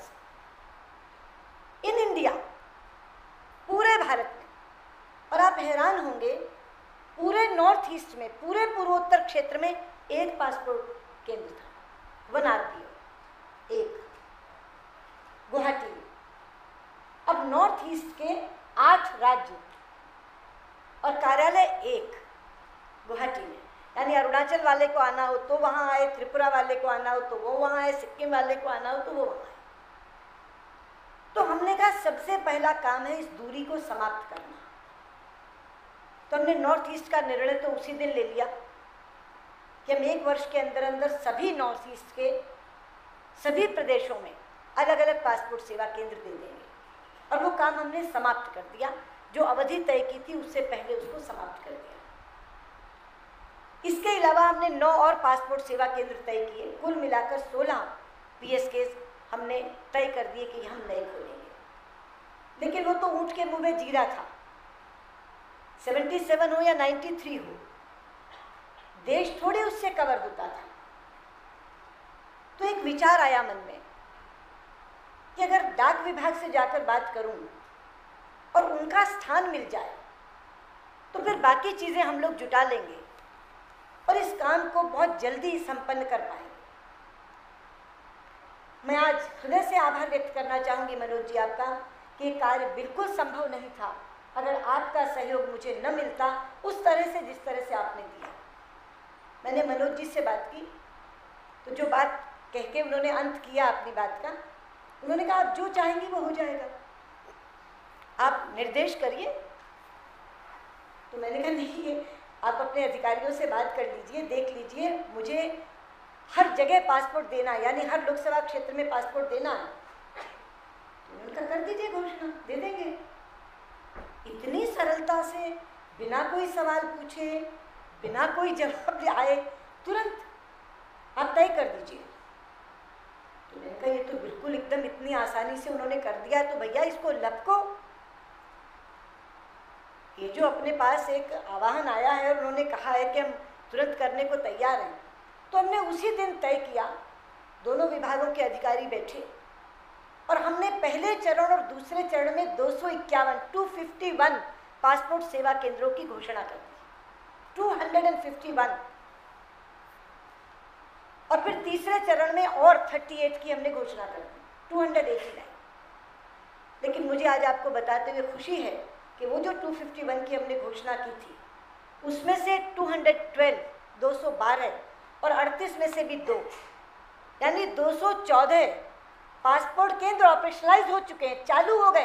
इन इंडिया, पूरे भारत में। और आप हैरान होंगे, पूरे नॉर्थ ईस्ट में, पूरे पूर्वोत्तर क्षेत्र में एक पासपोर्ट केंद्र था, 1 RPO, एक गुवाहाटी में। अब नॉर्थ ईस्ट के 8 राज्य और कार्यालय एक गुवाहाटी में, यानी अरुणाचल वाले को आना हो तो वहाँ आए, त्रिपुरा वाले को आना हो तो वो वहाँ आए, सिक्किम वाले को आना हो तो वो वहाँ आए। तो हमने कहा सबसे पहला काम है इस दूरी को समाप्त करना। तो हमने नॉर्थ ईस्ट का निर्णय तो उसी दिन ले लिया कि हम 1 वर्ष के अंदर अंदर सभी नॉर्थ ईस्ट के सभी प्रदेशों में अलग अलग पासपोर्ट सेवा केंद्र दे देंगे, और वो काम हमने समाप्त कर दिया। जो अवधि तय की थी उससे पहले उसको समाप्त कर दिया। इसके अलावा हमने 9 और पासपोर्ट सेवा केंद्र तय किए, कुल मिलाकर 16 PSKs हमने तय कर दिए कि हम नहीं खोलेंगे। लेकिन वो तो ऊँट के मुंह में जीरा था। 77 हो या 93 हो, देश थोड़े उससे कवर होता था। तो एक विचार आया मन में कि अगर डाक विभाग से जाकर बात करूं और उनका स्थान मिल जाए तो फिर बाकी चीज़ें हम लोग जुटा लेंगे और इस काम को बहुत जल्दी संपन्न कर पाएंगे। मैं आज हृदय से आभार व्यक्त करना चाहूँगी मनोज जी आपका कि ये कार्य बिल्कुल संभव नहीं था अगर आपका सहयोग मुझे न मिलता उस तरह से जिस तरह से आपने दिया। मैंने मनोज जी से बात की तो जो बात कह के उन्होंने अंत किया अपनी बात का, उन्होंने कहा आप जो चाहेंगी वो हो जाएगा, आप निर्देश करिए। तो मैंने कहा नहीं, ये आप अपने अधिकारियों से बात कर लीजिए, देख लीजिए, मुझे हर जगह पासपोर्ट देना है, यानी हर लोकसभा क्षेत्र में पासपोर्ट देना है। तो उनका कर दीजिए घोषणा, दे देंगे। इतनी सरलता से, बिना कोई सवाल पूछे, बिना कोई जवाब आए, तुरंत आप तय कर दीजिए। तो मैंने कहा ये तो बिल्कुल एकदम इतनी आसानी से उन्होंने कर दिया, तो भैया इसको लपको। ये जो अपने पास एक आह्वान आया है और उन्होंने कहा है कि हम तुरंत करने को तैयार हैं, तो हमने उसी दिन तय किया, दोनों विभागों के अधिकारी बैठे और हमने पहले चरण और दूसरे चरण में 251 पासपोर्ट सेवा केंद्रों की घोषणा कर दी, 251। और फिर तीसरे चरण में और 38 की हमने घोषणा कर दी, 289। लेकिन मुझे आज आपको बताते हुए खुशी है कि वो जो 251 की हमने घोषणा की थी, उसमें से 212 और 38 में से भी 2, यानी 214 पासपोर्ट केंद्र ऑपरेशनलाइज हो चुके हैं, चालू हो गए।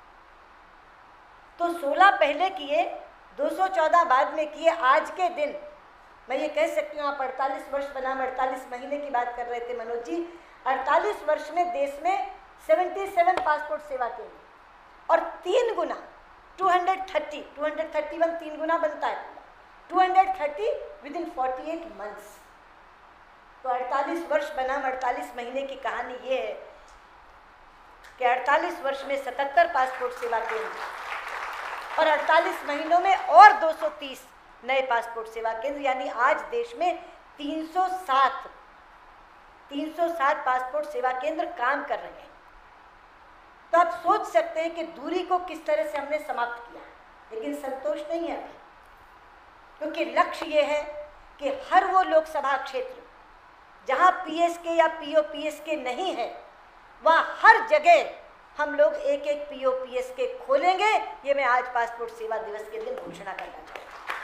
तो 16 पहले किए, 214 बाद में किए। आज के दिन मैं ये कह सकती हूँ, आप 48 वर्ष बनाम 48 महीने की बात कर रहे थे मनोज जी, 48 वर्ष में देश में 77 पासपोर्ट सेवा केंद्र और 3 गुना 231 3 गुना बनता है, 230 विदिन 48 मंथ्स। तो 48 वर्ष बनाम 48 महीने की कहानी ये है कि 48 वर्ष में 77 पासपोर्ट सेवा केंद्र और 48 महीनों में और 230 नए पासपोर्ट सेवा केंद्र, यानी आज देश में 307 पासपोर्ट सेवा केंद्र काम कर रहे हैं। तो आप सोच सकते हैं कि दूरी को किस तरह से हमने समाप्त किया। लेकिन संतोष नहीं है अभी, क्योंकि लक्ष्य ये है कि हर वो लोकसभा क्षेत्र जहां पीएसके या पीओपीएसके नहीं है, वहां हर जगह हम लोग एक पीओपीएसके खोलेंगे। ये मैं आज पासपोर्ट सेवा दिवस के दिन घोषणा करना चाहूँगी।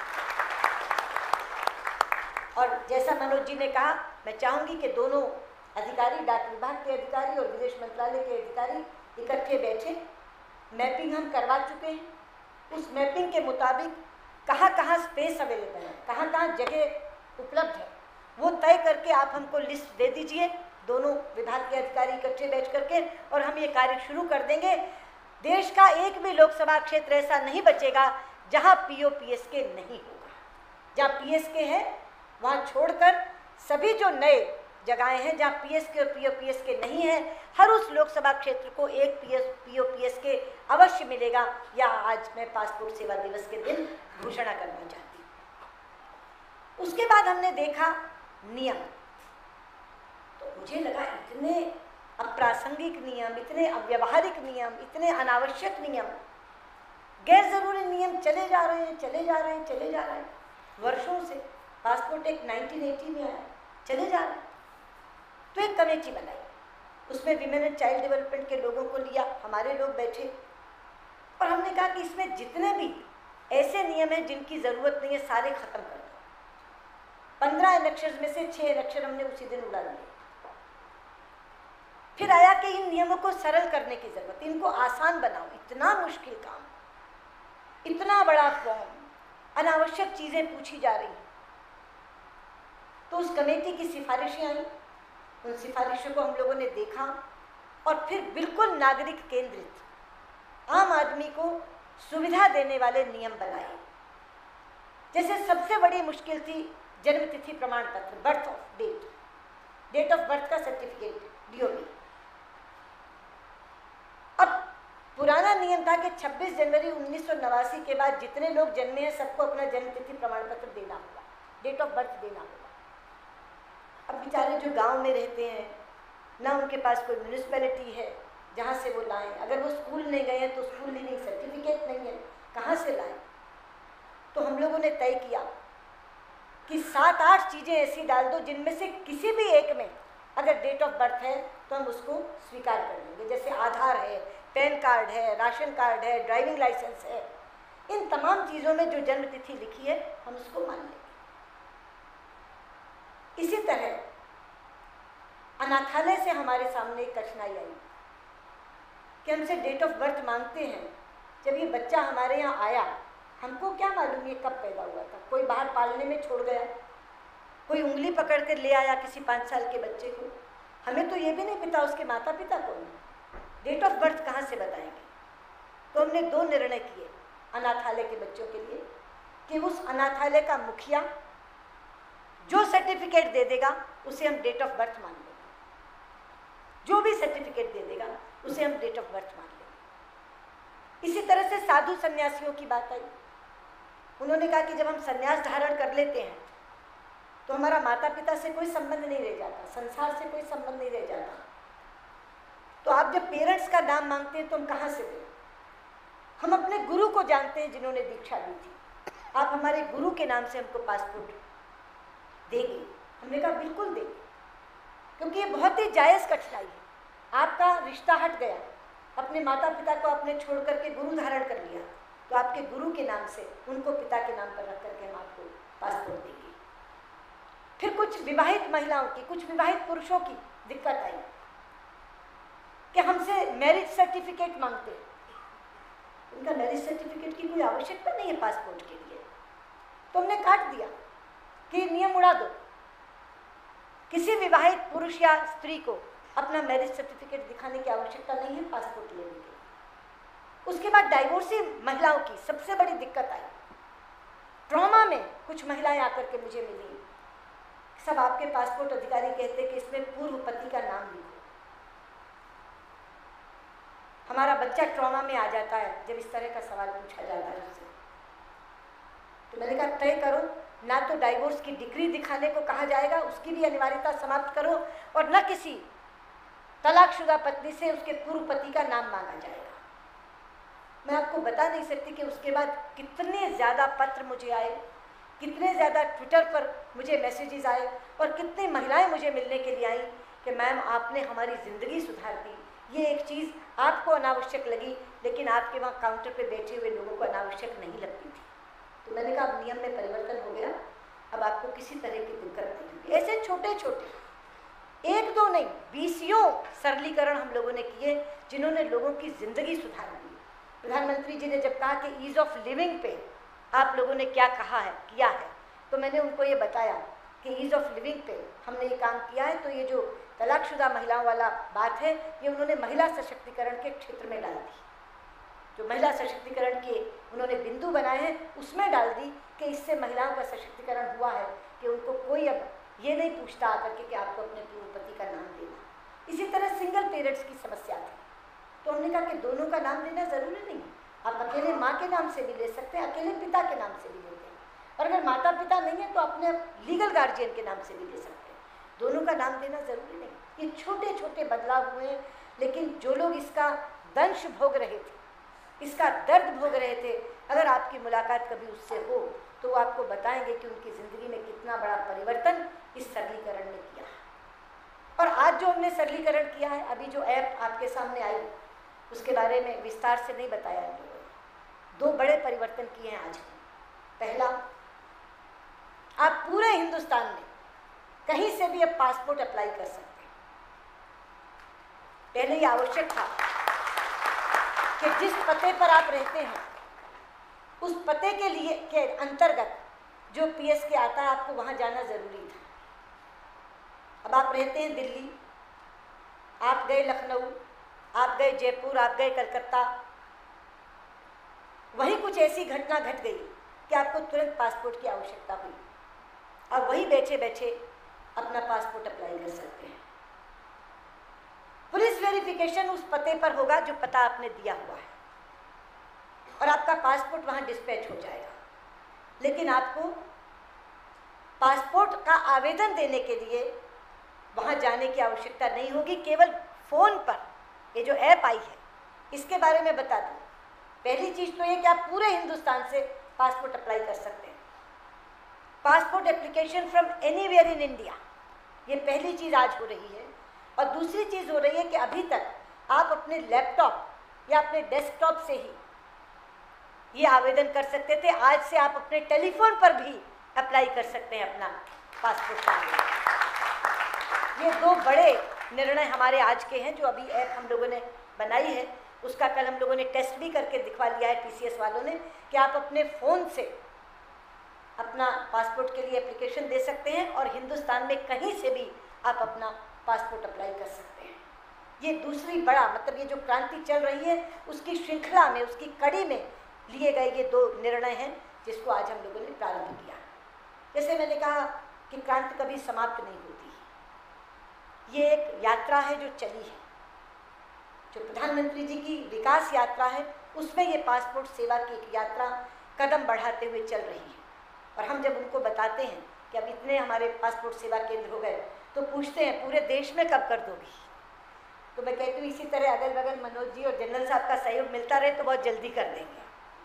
और जैसा मनोज जी ने कहा, मैं चाहूँगी कि दोनों अधिकारी, डाक विभाग के अधिकारी और विदेश मंत्रालय के अधिकारी इकट्ठे बैठे। मैपिंग हम करवा चुके हैं, उस मैपिंग के मुताबिक कहाँ कहाँ स्पेस अवेलेबल है, कहाँ कहाँ जगह उपलब्ध है, वो तय करके आप हमको लिस्ट दे दीजिए, दोनों विभाग के अधिकारी इकट्ठे बैठ करके, और हम ये कार्य शुरू कर देंगे। देश का एक भी लोकसभा क्षेत्र ऐसा नहीं बचेगा जहाँ पीओपीएसके नहीं होगा। जहाँ पीएसके है वहाँ छोड़कर सभी जो नए जगहें हैं जहाँ पीएसके और पीओपीएसके नहीं है, हर उस लोकसभा क्षेत्र को एक पीओपीएसके अवश्य मिलेगा। या आज मैं पासपोर्ट सेवा दिवस के दिन घोषणा करना चाहती हूँ। उसके बाद हमने देखा नियम, तो मुझे लगा इतने अप्रासंगिक नियम, इतने अव्यवहारिक नियम, इतने अनावश्यक नियम, गैर जरूरी नियम चले जा रहे हैं वर्षों से। पासपोर्ट एक्ट 1980 में आया, चले जा रहे हैं। तो एक कमेटी बनाई, उसमें विमेन एंड चाइल्ड डेवलपमेंट के लोगों को लिया, हमारे लोग बैठे, और हमने कहा कि इसमें जितने भी ऐसे नियम हैं जिनकी ज़रूरत नहीं है, सारे खत्म कर दो। 15 एनेक्शर्स में से 6 एनेक्शर हमने उसी दिन उड़ा दिए। फिर आया कि इन नियमों को सरल करने की ज़रूरत, इनको आसान बनाओ। इतना मुश्किल काम, इतना बड़ा फॉर्म, अनावश्यक चीज़ें पूछी जा रही हैं। तो उस कमेटी की सिफारिशें आई, उन सिफारिशों को हम लोगों ने देखा और फिर बिल्कुल नागरिक केंद्रित, आम आदमी को सुविधा देने वाले नियम बनाए। जैसे सबसे बड़ी मुश्किल थी जन्म तिथि प्रमाण पत्र, birth of date of birth का सर्टिफिकेट, डीओबी। पहला नियम था कि 26 जनवरी 1989 के बाद जितने लोग जन्मे हैं सबको अपना जन्म तिथि प्रमाण पत्र देना होगा, डेट ऑफ बर्थ देना होगा। अब बेचारे जो गांव में रहते हैं, ना उनके पास कोई म्यूनिसिपैलिटी है जहाँ से वो लाएं, अगर वो स्कूल नहीं गए हैं तो स्कूल लीविंग सर्टिफिकेट नहीं है, कहाँ से लाएं? तो हम लोगों ने तय किया कि 7-8 चीज़ें ऐसी डाल दो जिनमें से किसी भी एक में अगर डेट ऑफ बर्थ है तो हम उसको स्वीकार कर लेंगे। जैसे आधार है, पैन कार्ड है, राशन कार्ड है, ड्राइविंग लाइसेंस है, इन तमाम चीज़ों में जो जन्म तिथि लिखी है हम उसको मान लेंगे। इसी तरह अनाथालय से हमारे सामने एक कठिनाई आई कि हमसे डेट ऑफ बर्थ मांगते हैं। जब ये बच्चा हमारे यहाँ आया, हमको क्या मालूम ये कब पैदा हुआ था? कोई बाहर पालने में छोड़ गया, कोई उंगली पकड़ कर ले आया किसी 5 साल के बच्चे को, हमें तो ये भी नहीं पता उसके माता पिता कौन है, डेट ऑफ बर्थ कहाँ से बताएंगे? तो हमने 2 निर्णय किए अनाथालय के बच्चों के लिए कि उस अनाथालय का मुखिया जो सर्टिफिकेट दे देगा उसे हम डेट ऑफ बर्थ मान लेंगे, जो भी सर्टिफिकेट दे देगा उसे हम डेट ऑफ बर्थ मान लेंगे। इसी तरह से साधु सन्यासियों की बात आई। उन्होंने कहा कि जब हम सन्यास धारण कर लेते हैं तो हमारा माता पिता से कोई संबंध नहीं रह जाता, संसार से कोई संबंध नहीं रह जाता। तो आप जब पेरेंट्स का नाम मांगते हैं तो हम कहाँ से दें? हम अपने गुरु को जानते हैं जिन्होंने दीक्षा दी थी, आप हमारे गुरु के नाम से हमको पासपोर्ट देंगे? हमने कहा बिल्कुल देंगे, क्योंकि ये बहुत ही जायज़ कठिनाई है। आपका रिश्ता हट गया, अपने माता पिता को आपने छोड़ करके गुरु धारण कर लिया, तो आपके गुरु के नाम से उनको पिता के नाम पर रख करके हम आपको पासपोर्ट देंगे। फिर कुछ विवाहित महिलाओं की, कुछ विवाहित पुरुषों की दिक्कत आई कि हमसे मैरिज सर्टिफिकेट मांगते हैं। उनका मैरिज सर्टिफिकेट की कोई आवश्यकता नहीं है पासपोर्ट के लिए, तो हमने काट दिया कि नियम उड़ा दो, किसी विवाहित पुरुष या स्त्री को अपना मैरिज सर्टिफिकेट दिखाने की आवश्यकता नहीं है पासपोर्ट लेने के लिए। उसके बाद डाइवोर्सी महिलाओं की सबसे बड़ी दिक्कत आई। ट्रॉमा में कुछ महिलाएं आकर के मुझे मिली, सब आपके पासपोर्ट अधिकारी कहते कि इसमें पूर्व पति का नाम लिखो। हमारा बच्चा ट्रॉमा में आ जाता है जब इस तरह का सवाल पूछा जाता है उससे। तो मैंने कहा तय करो, ना तो डाइवोर्स की डिग्री दिखाने को कहा जाएगा, उसकी भी अनिवार्यता समाप्त करो, और न किसी तलाकशुदा पत्नी से उसके पूर्व पति का नाम मांगा जाएगा। मैं आपको बता नहीं सकती कि उसके बाद कितने ज़्यादा पत्र मुझे आए, कितने ज़्यादा ट्विटर पर मुझे मैसेजेस आए, और कितनी महिलाएं मुझे मिलने के लिए आई कि मैम आपने हमारी ज़िंदगी सुधार दी। ये एक चीज़ आपको अनावश्यक लगी, लेकिन आपके वहाँ काउंटर पे बैठे हुए लोगों को अनावश्यक नहीं लगती थी। तो मैंने कहा अब नियम में परिवर्तन हो गया, अब आपको किसी तरह की दिक्कत नहीं होगी। ऐसे छोटे छोटे 1-2 नहीं 20 सरलीकरण हम लोगों ने किए, जिन्होंने लोगों की ज़िंदगी सुधार दी। प्रधानमंत्री जी ने जब कहा कि ईज़ ऑफ लिविंग पे आप लोगों ने क्या कहा है, किया है, तो मैंने उनको ये बताया कि ईज़ ऑफ लिविंग पे हमने ये काम किया है। तो ये जो तलाकशुदा महिलाओं वाला बात है, ये उन्होंने महिला सशक्तिकरण के क्षेत्र में डाल दी। जो महिला सशक्तिकरण के उन्होंने बिंदु बनाए हैं उसमें डाल दी कि इससे महिलाओं का सशक्तिकरण हुआ है कि उनको कोई अब ये नहीं पूछता आकर के कि आपको अपने पूर्व पति का नाम देना। इसी तरह सिंगल पेरेंट्स की समस्या थी, तो हमने कहा कि दोनों का नाम देना ज़रूरी नहीं, आप अकेले माँ के नाम से भी ले सकते हैं, अकेले पिता के नाम से भी लेते हैं, और अगर माता पिता नहीं है तो अपने लीगल गार्जियन के नाम से भी ले सकते हैं। दोनों का नाम देना ज़रूरी नहीं। ये छोटे छोटे बदलाव हुए हैं, लेकिन जो लोग इसका दंश भोग रहे थे, इसका दर्द भोग रहे थे, अगर आपकी मुलाकात कभी उससे हो तो वो आपको बताएंगे कि उनकी ज़िंदगी में कितना बड़ा परिवर्तन इस सरलीकरण ने किया है। और आज जो हमने सरलीकरण किया है, अभी जो ऐप आपके सामने आई उसके बारे में विस्तार से नहीं बताया हम लोगों ने। 2 बड़े परिवर्तन किए हैं आज। पहला, आप पूरे हिंदुस्तान में कहीं से भी अब पासपोर्ट अप्लाई कर सकते हैं। पहले ये आवश्यक था कि जिस पते पर आप रहते हैं उस पते के लिए के अंतर्गत जो PSK आता है आपको वहाँ जाना ज़रूरी था। अब आप रहते हैं दिल्ली, आप गए लखनऊ, आप गए जयपुर, आप गए कलकत्ता, वहीं कुछ ऐसी घटना घट गई कि आपको तुरंत पासपोर्ट की आवश्यकता हुई। अब वहीं बैठे बैठे अपना पासपोर्ट अप्लाई कर सकते हैं। पुलिस वेरिफिकेशन उस पते पर होगा जो पता आपने दिया हुआ है। और आपका पासपोर्ट वहाँ डिस्पैच हो जाएगा। लेकिन आपको पासपोर्ट का आवेदन देने के लिए वहाँ जाने की आवश्यकता नहीं होगी। केवल फ़ोन पर ये जो ऐप आई है इसके बारे में बता दूँ। पहली चीज़ तो ये कि आप पूरे हिंदुस्तान से पासपोर्ट अप्लाई कर सकते हैं। Passport application from anywhere in India, ये पहली चीज़ आज हो रही है। और दूसरी चीज़ हो रही है कि अभी तक आप अपने लैपटॉप या अपने डेस्कटॉप से ही ये आवेदन कर सकते थे। आज से आप अपने टेलीफोन पर भी अप्लाई कर सकते हैं अपना पासपोर्ट का आवेदन। ये दो बड़े निर्णय हमारे आज के हैं जो अभी ऐप हम लोगों ने बनाई है। उसका कल हम लोगों ने टेस्ट भी करके दिखवा लिया है TCS वालों ने कि आप अपने फ़ोन से अपना पासपोर्ट के लिए एप्लीकेशन दे सकते हैं और हिंदुस्तान में कहीं से भी आप अपना पासपोर्ट अप्लाई कर सकते हैं। ये दूसरी बड़ा मतलब ये जो क्रांति चल रही है उसकी श्रृंखला में, उसकी कड़ी में लिए गए ये दो निर्णय हैं जिसको आज हम लोगों ने प्रारंभ किया। जैसे मैंने कहा कि क्रांति कभी समाप्त नहीं होती। ये एक यात्रा है जो चली है, जो प्रधानमंत्री जी की विकास यात्रा है उसमें ये पासपोर्ट सेवा की एक यात्रा कदम बढ़ाते हुए चल रही है। और हम जब उनको बताते हैं कि अब इतने हमारे पासपोर्ट सेवा केंद्र हो गए तो पूछते हैं पूरे देश में कब कर दोगी। तो मैं कहती हूँ इसी तरह अगल बगल मनोज जी और जनरल साहब का सहयोग मिलता रहे तो बहुत जल्दी कर देंगे।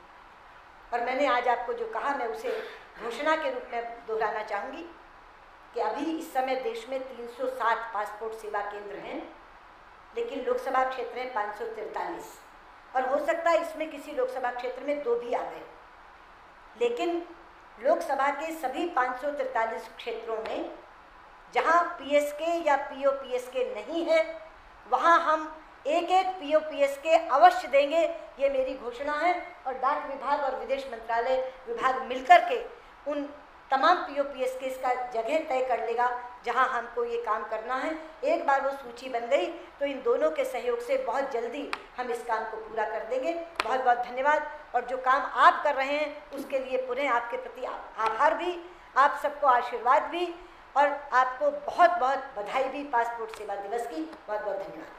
और मैंने आज आपको जो कहा मैं उसे घोषणा के रूप में दोहराना चाहूँगी कि अभी इस समय देश में 360 पासपोर्ट सेवा केंद्र हैं, लेकिन लोकसभा क्षेत्र हैं 543 और हो सकता है इसमें किसी लोकसभा क्षेत्र में 2 भी आ गए। लेकिन लोकसभा के सभी 543 क्षेत्रों में जहां PSK या POPSK नहीं है वहां हम एक POPSK अवश्य देंगे, ये मेरी घोषणा है। और डाक विभाग और विदेश मंत्रालय विभाग मिलकर के उन तमाम POPSK का जगह तय कर लेगा जहां हमको ये काम करना है। एक बार वो सूची बन गई तो इन दोनों के सहयोग से बहुत जल्दी हम इस काम को पूरा कर देंगे। बहुत बहुत धन्यवाद। और जो काम आप कर रहे हैं उसके लिए पुनः आपके प्रति आभार भी, आप सबको आशीर्वाद भी और आपको बहुत बहुत बधाई भी पासपोर्ट सेवा दिवस की। बहुत बहुत धन्यवाद।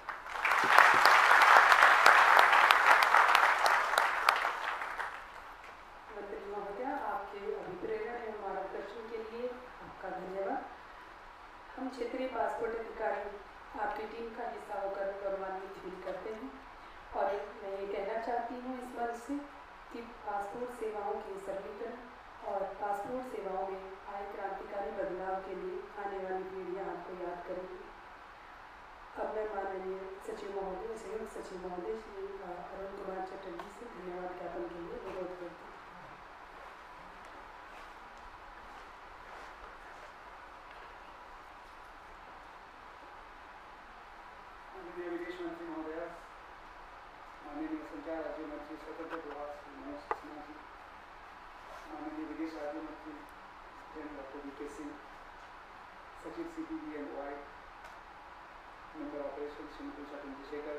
मंत्री महोदया, आपके अभिप्रेरण एवं मार्गदर्शन के लिए आपका धन्यवाद। हम क्षेत्रीय पासपोर्ट अधिकारी आपकी टीम का हिस्सा होकर गौरवान्वित फील करते हैं और मैं ये कहना चाहती हूँ इस मंच से कि पासपोर्ट सेवाओं के सरलीकरण और पासपोर्ट सेवाओं में आए क्रांतिकारी बदलाव के लिए आने वाली पीढ़ियाँ आपको याद करेंगी। अब मैं माननीय सचिव महोदय, संयुक्त सचिव महोदय श्री अरुण कुमार चटर्जी से धन्यवाद ज्ञापन के लिए अनुरोध करती हूँ। माननीय विदेश मंत्री महोदय, माननीय संचार राज्य मंत्री स्वतंत्र प्रभार श्री मनोज सिन्हा जी, माननीय विदेश राज्य मंत्री जनरल डॉक्टर VK सिंह, सचिव CPB&OI, member operation Shrimati Usha Chandrashekhar,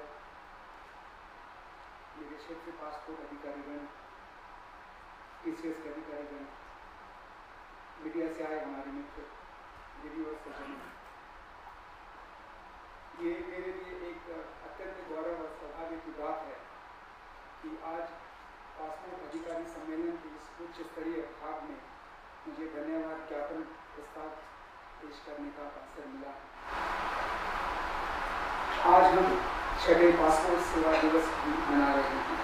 मेरे क्षेत्रीय पासपोर्ट अधिकारीगण, TCS के अधिकारीगण, मीडिया से आए हमारे मित्र, वीडियो सज्जन, ये मेरे लिए एक अत्यंत गौरव और सौभाग्य की बात है कि आज पासपोर्ट अधिकारी सम्मेलन के इस उच्च स्तरीय भाग में मुझे धन्यवाद ज्ञापन प्रस्ताव पेश करने का अवसर मिला। आज हम 6वें पासपोर्ट सेवा दिवस भी मना रहे हैं।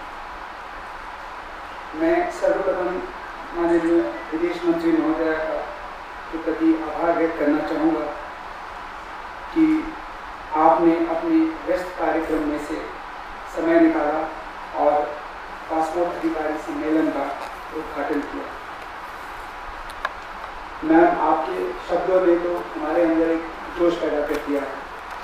मैं सर्वप्रथम माननीय विदेश मंत्री महोदय के प्रति आभार व्यक्त करना चाहूँगा कि आपने अपने व्यस्त कार्यक्रम में से समय निकाला और पासपोर्ट अधिकारी सम्मेलन का उद्घाटन किया। मैम, आपके शब्दों ने तो हमारे अंदर एक जोश पैदा कर दिया है।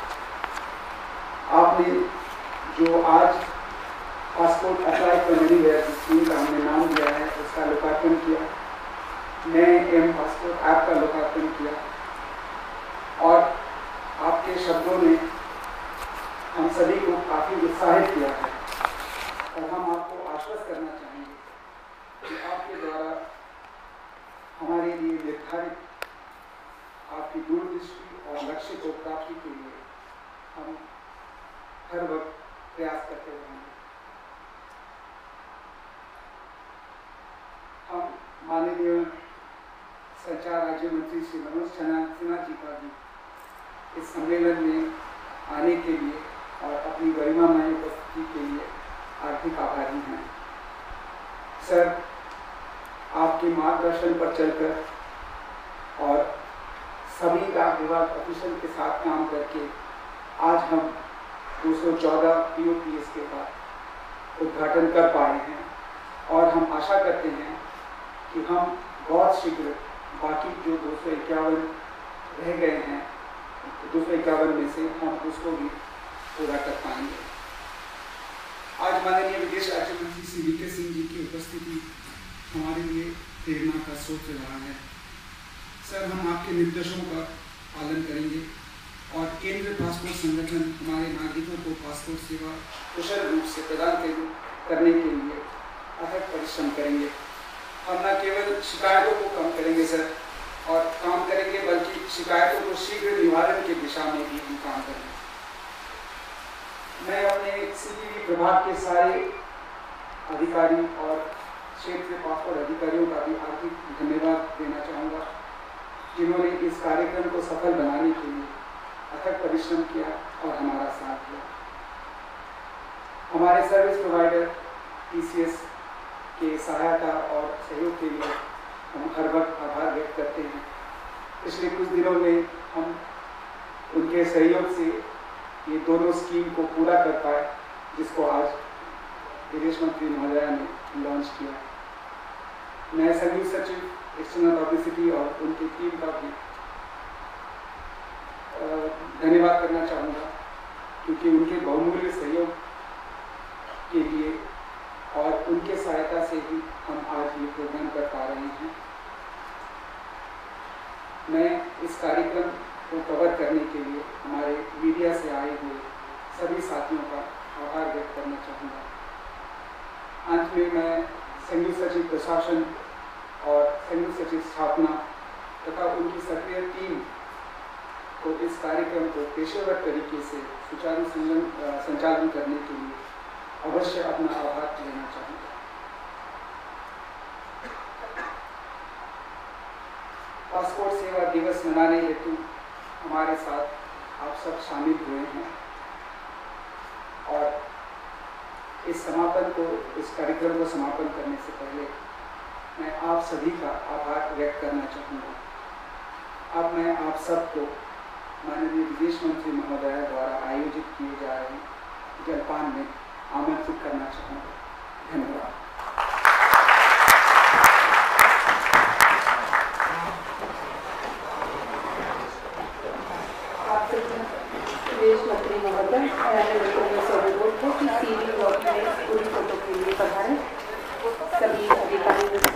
आपने जो आज passport apply for anywhere scheme का हमने नाम दिया है उसका लोकार्पण किया, नए पासपोर्ट ऐप का लोकार्पण किया और आपके शब्दों ने हम सभी को काफ़ी उत्साहित किया है। और हम आपको आश्वस्त करना चाहेंगे कि आपके द्वारा हमारे लिए निर्धारित आपकी दूरदृष्टि और लक्ष्य को प्राप्ति के लिए हम हर वक्त प्रयास करते रहेंगे। माननीय संचार राज्य मंत्री श्री मनोज सिन्हा जी का भी इस सम्मेलन में आने के लिए और अपनी गरिमामय उपस्थिति के लिए हार्दिक आभारी हैं। सर, आपके मार्गदर्शन पर चलकर और सभी डाक विभाग ऑफिसर के साथ काम करके आज हम 214 POPS के का उद्घाटन कर पाए हैं और हम आशा करते हैं कि हम बहुत शीघ्र बाकी जो 251 रह गए हैं 251 में से हम उसको भी पूरा कर पाएंगे। आज माननीय विदेश राज्य मंत्री श्री VK सिंह जी की उपस्थिति हमारे लिए प्रेरणा का स्रोत रहा है। सर, हम आपके निर्देशों का पालन करेंगे और केंद्रीय पासपोर्ट संगठन हमारे नागरिकों को पासपोर्ट सेवा कुशल रूप से प्रदान करने के लिए अथक परिश्रम करेंगे। हम न केवल शिकायतों को कम करेंगे सर और काम करेंगे, बल्कि शिकायतों को शीघ्र निवारण की दिशा में भी हम काम करेंगे। मैं अपने CPV प्रभाग के सारे अधिकारी और क्षेत्रीय पासपोर्ट अधिकारियों का भी हार्दिक धन्यवाद देना चाहूँगा, जिन्होंने इस कार्यक्रम को सफल बनाने के लिए अथक परिश्रम किया और हमारा साथ दिया। हमारे सर्विस प्रोवाइडर TCS के सहायता और सहयोग के लिए हम हर वक्त आभार व्यक्त करते हैं। पिछले कुछ दिनों में हम उनके सहयोग से ये दोनों स्कीम को पूरा कर पाए, जिसको आज विदेश मंत्री महोदया ने लॉन्च किया। मैं संयुक्त सचिव एक्सटर्नल पब्लिसिटी और उनकी टीम का भी धन्यवाद करना चाहूँगा, क्योंकि उनके बहुमूल्य सहयोग के लिए और उनके सहायता से ही हम आज ये प्रोग्राम कर पा रहे हैं। मैं इस कार्यक्रम को कवर करने के लिए हमारे मीडिया से आए हुए सभी साथियों का आभार व्यक्त करना चाहूँगा। अंत में मैं संयुक्त सचिव प्रशासन और संयुक्त सचिव स्थापना तथा उनकी सक्रिय टीम को इस कार्यक्रम को पेशेवर तरीके से सुचारू संचालन करने के लिए अवश्य अपना आभार देना चाहूँगा। पासपोर्ट सेवा दिवस मनाने हेतु हमारे साथ आप सब शामिल हुए हैं और इस कार्यक्रम को समापन करने से पहले मैं आप सभी का आभार व्यक्त करना चाहूँगा। अब मैं आप सबको माननीय विदेश मंत्री महोदया द्वारा आयोजित किए जा रहे जलपान में आमंत्रित करना चाहूँगा। धन्यवाद। विदेश मंत्री महोदय को CV ब्लॉक में पूरी फोटो के लिए पधारें। सभी अधिकारी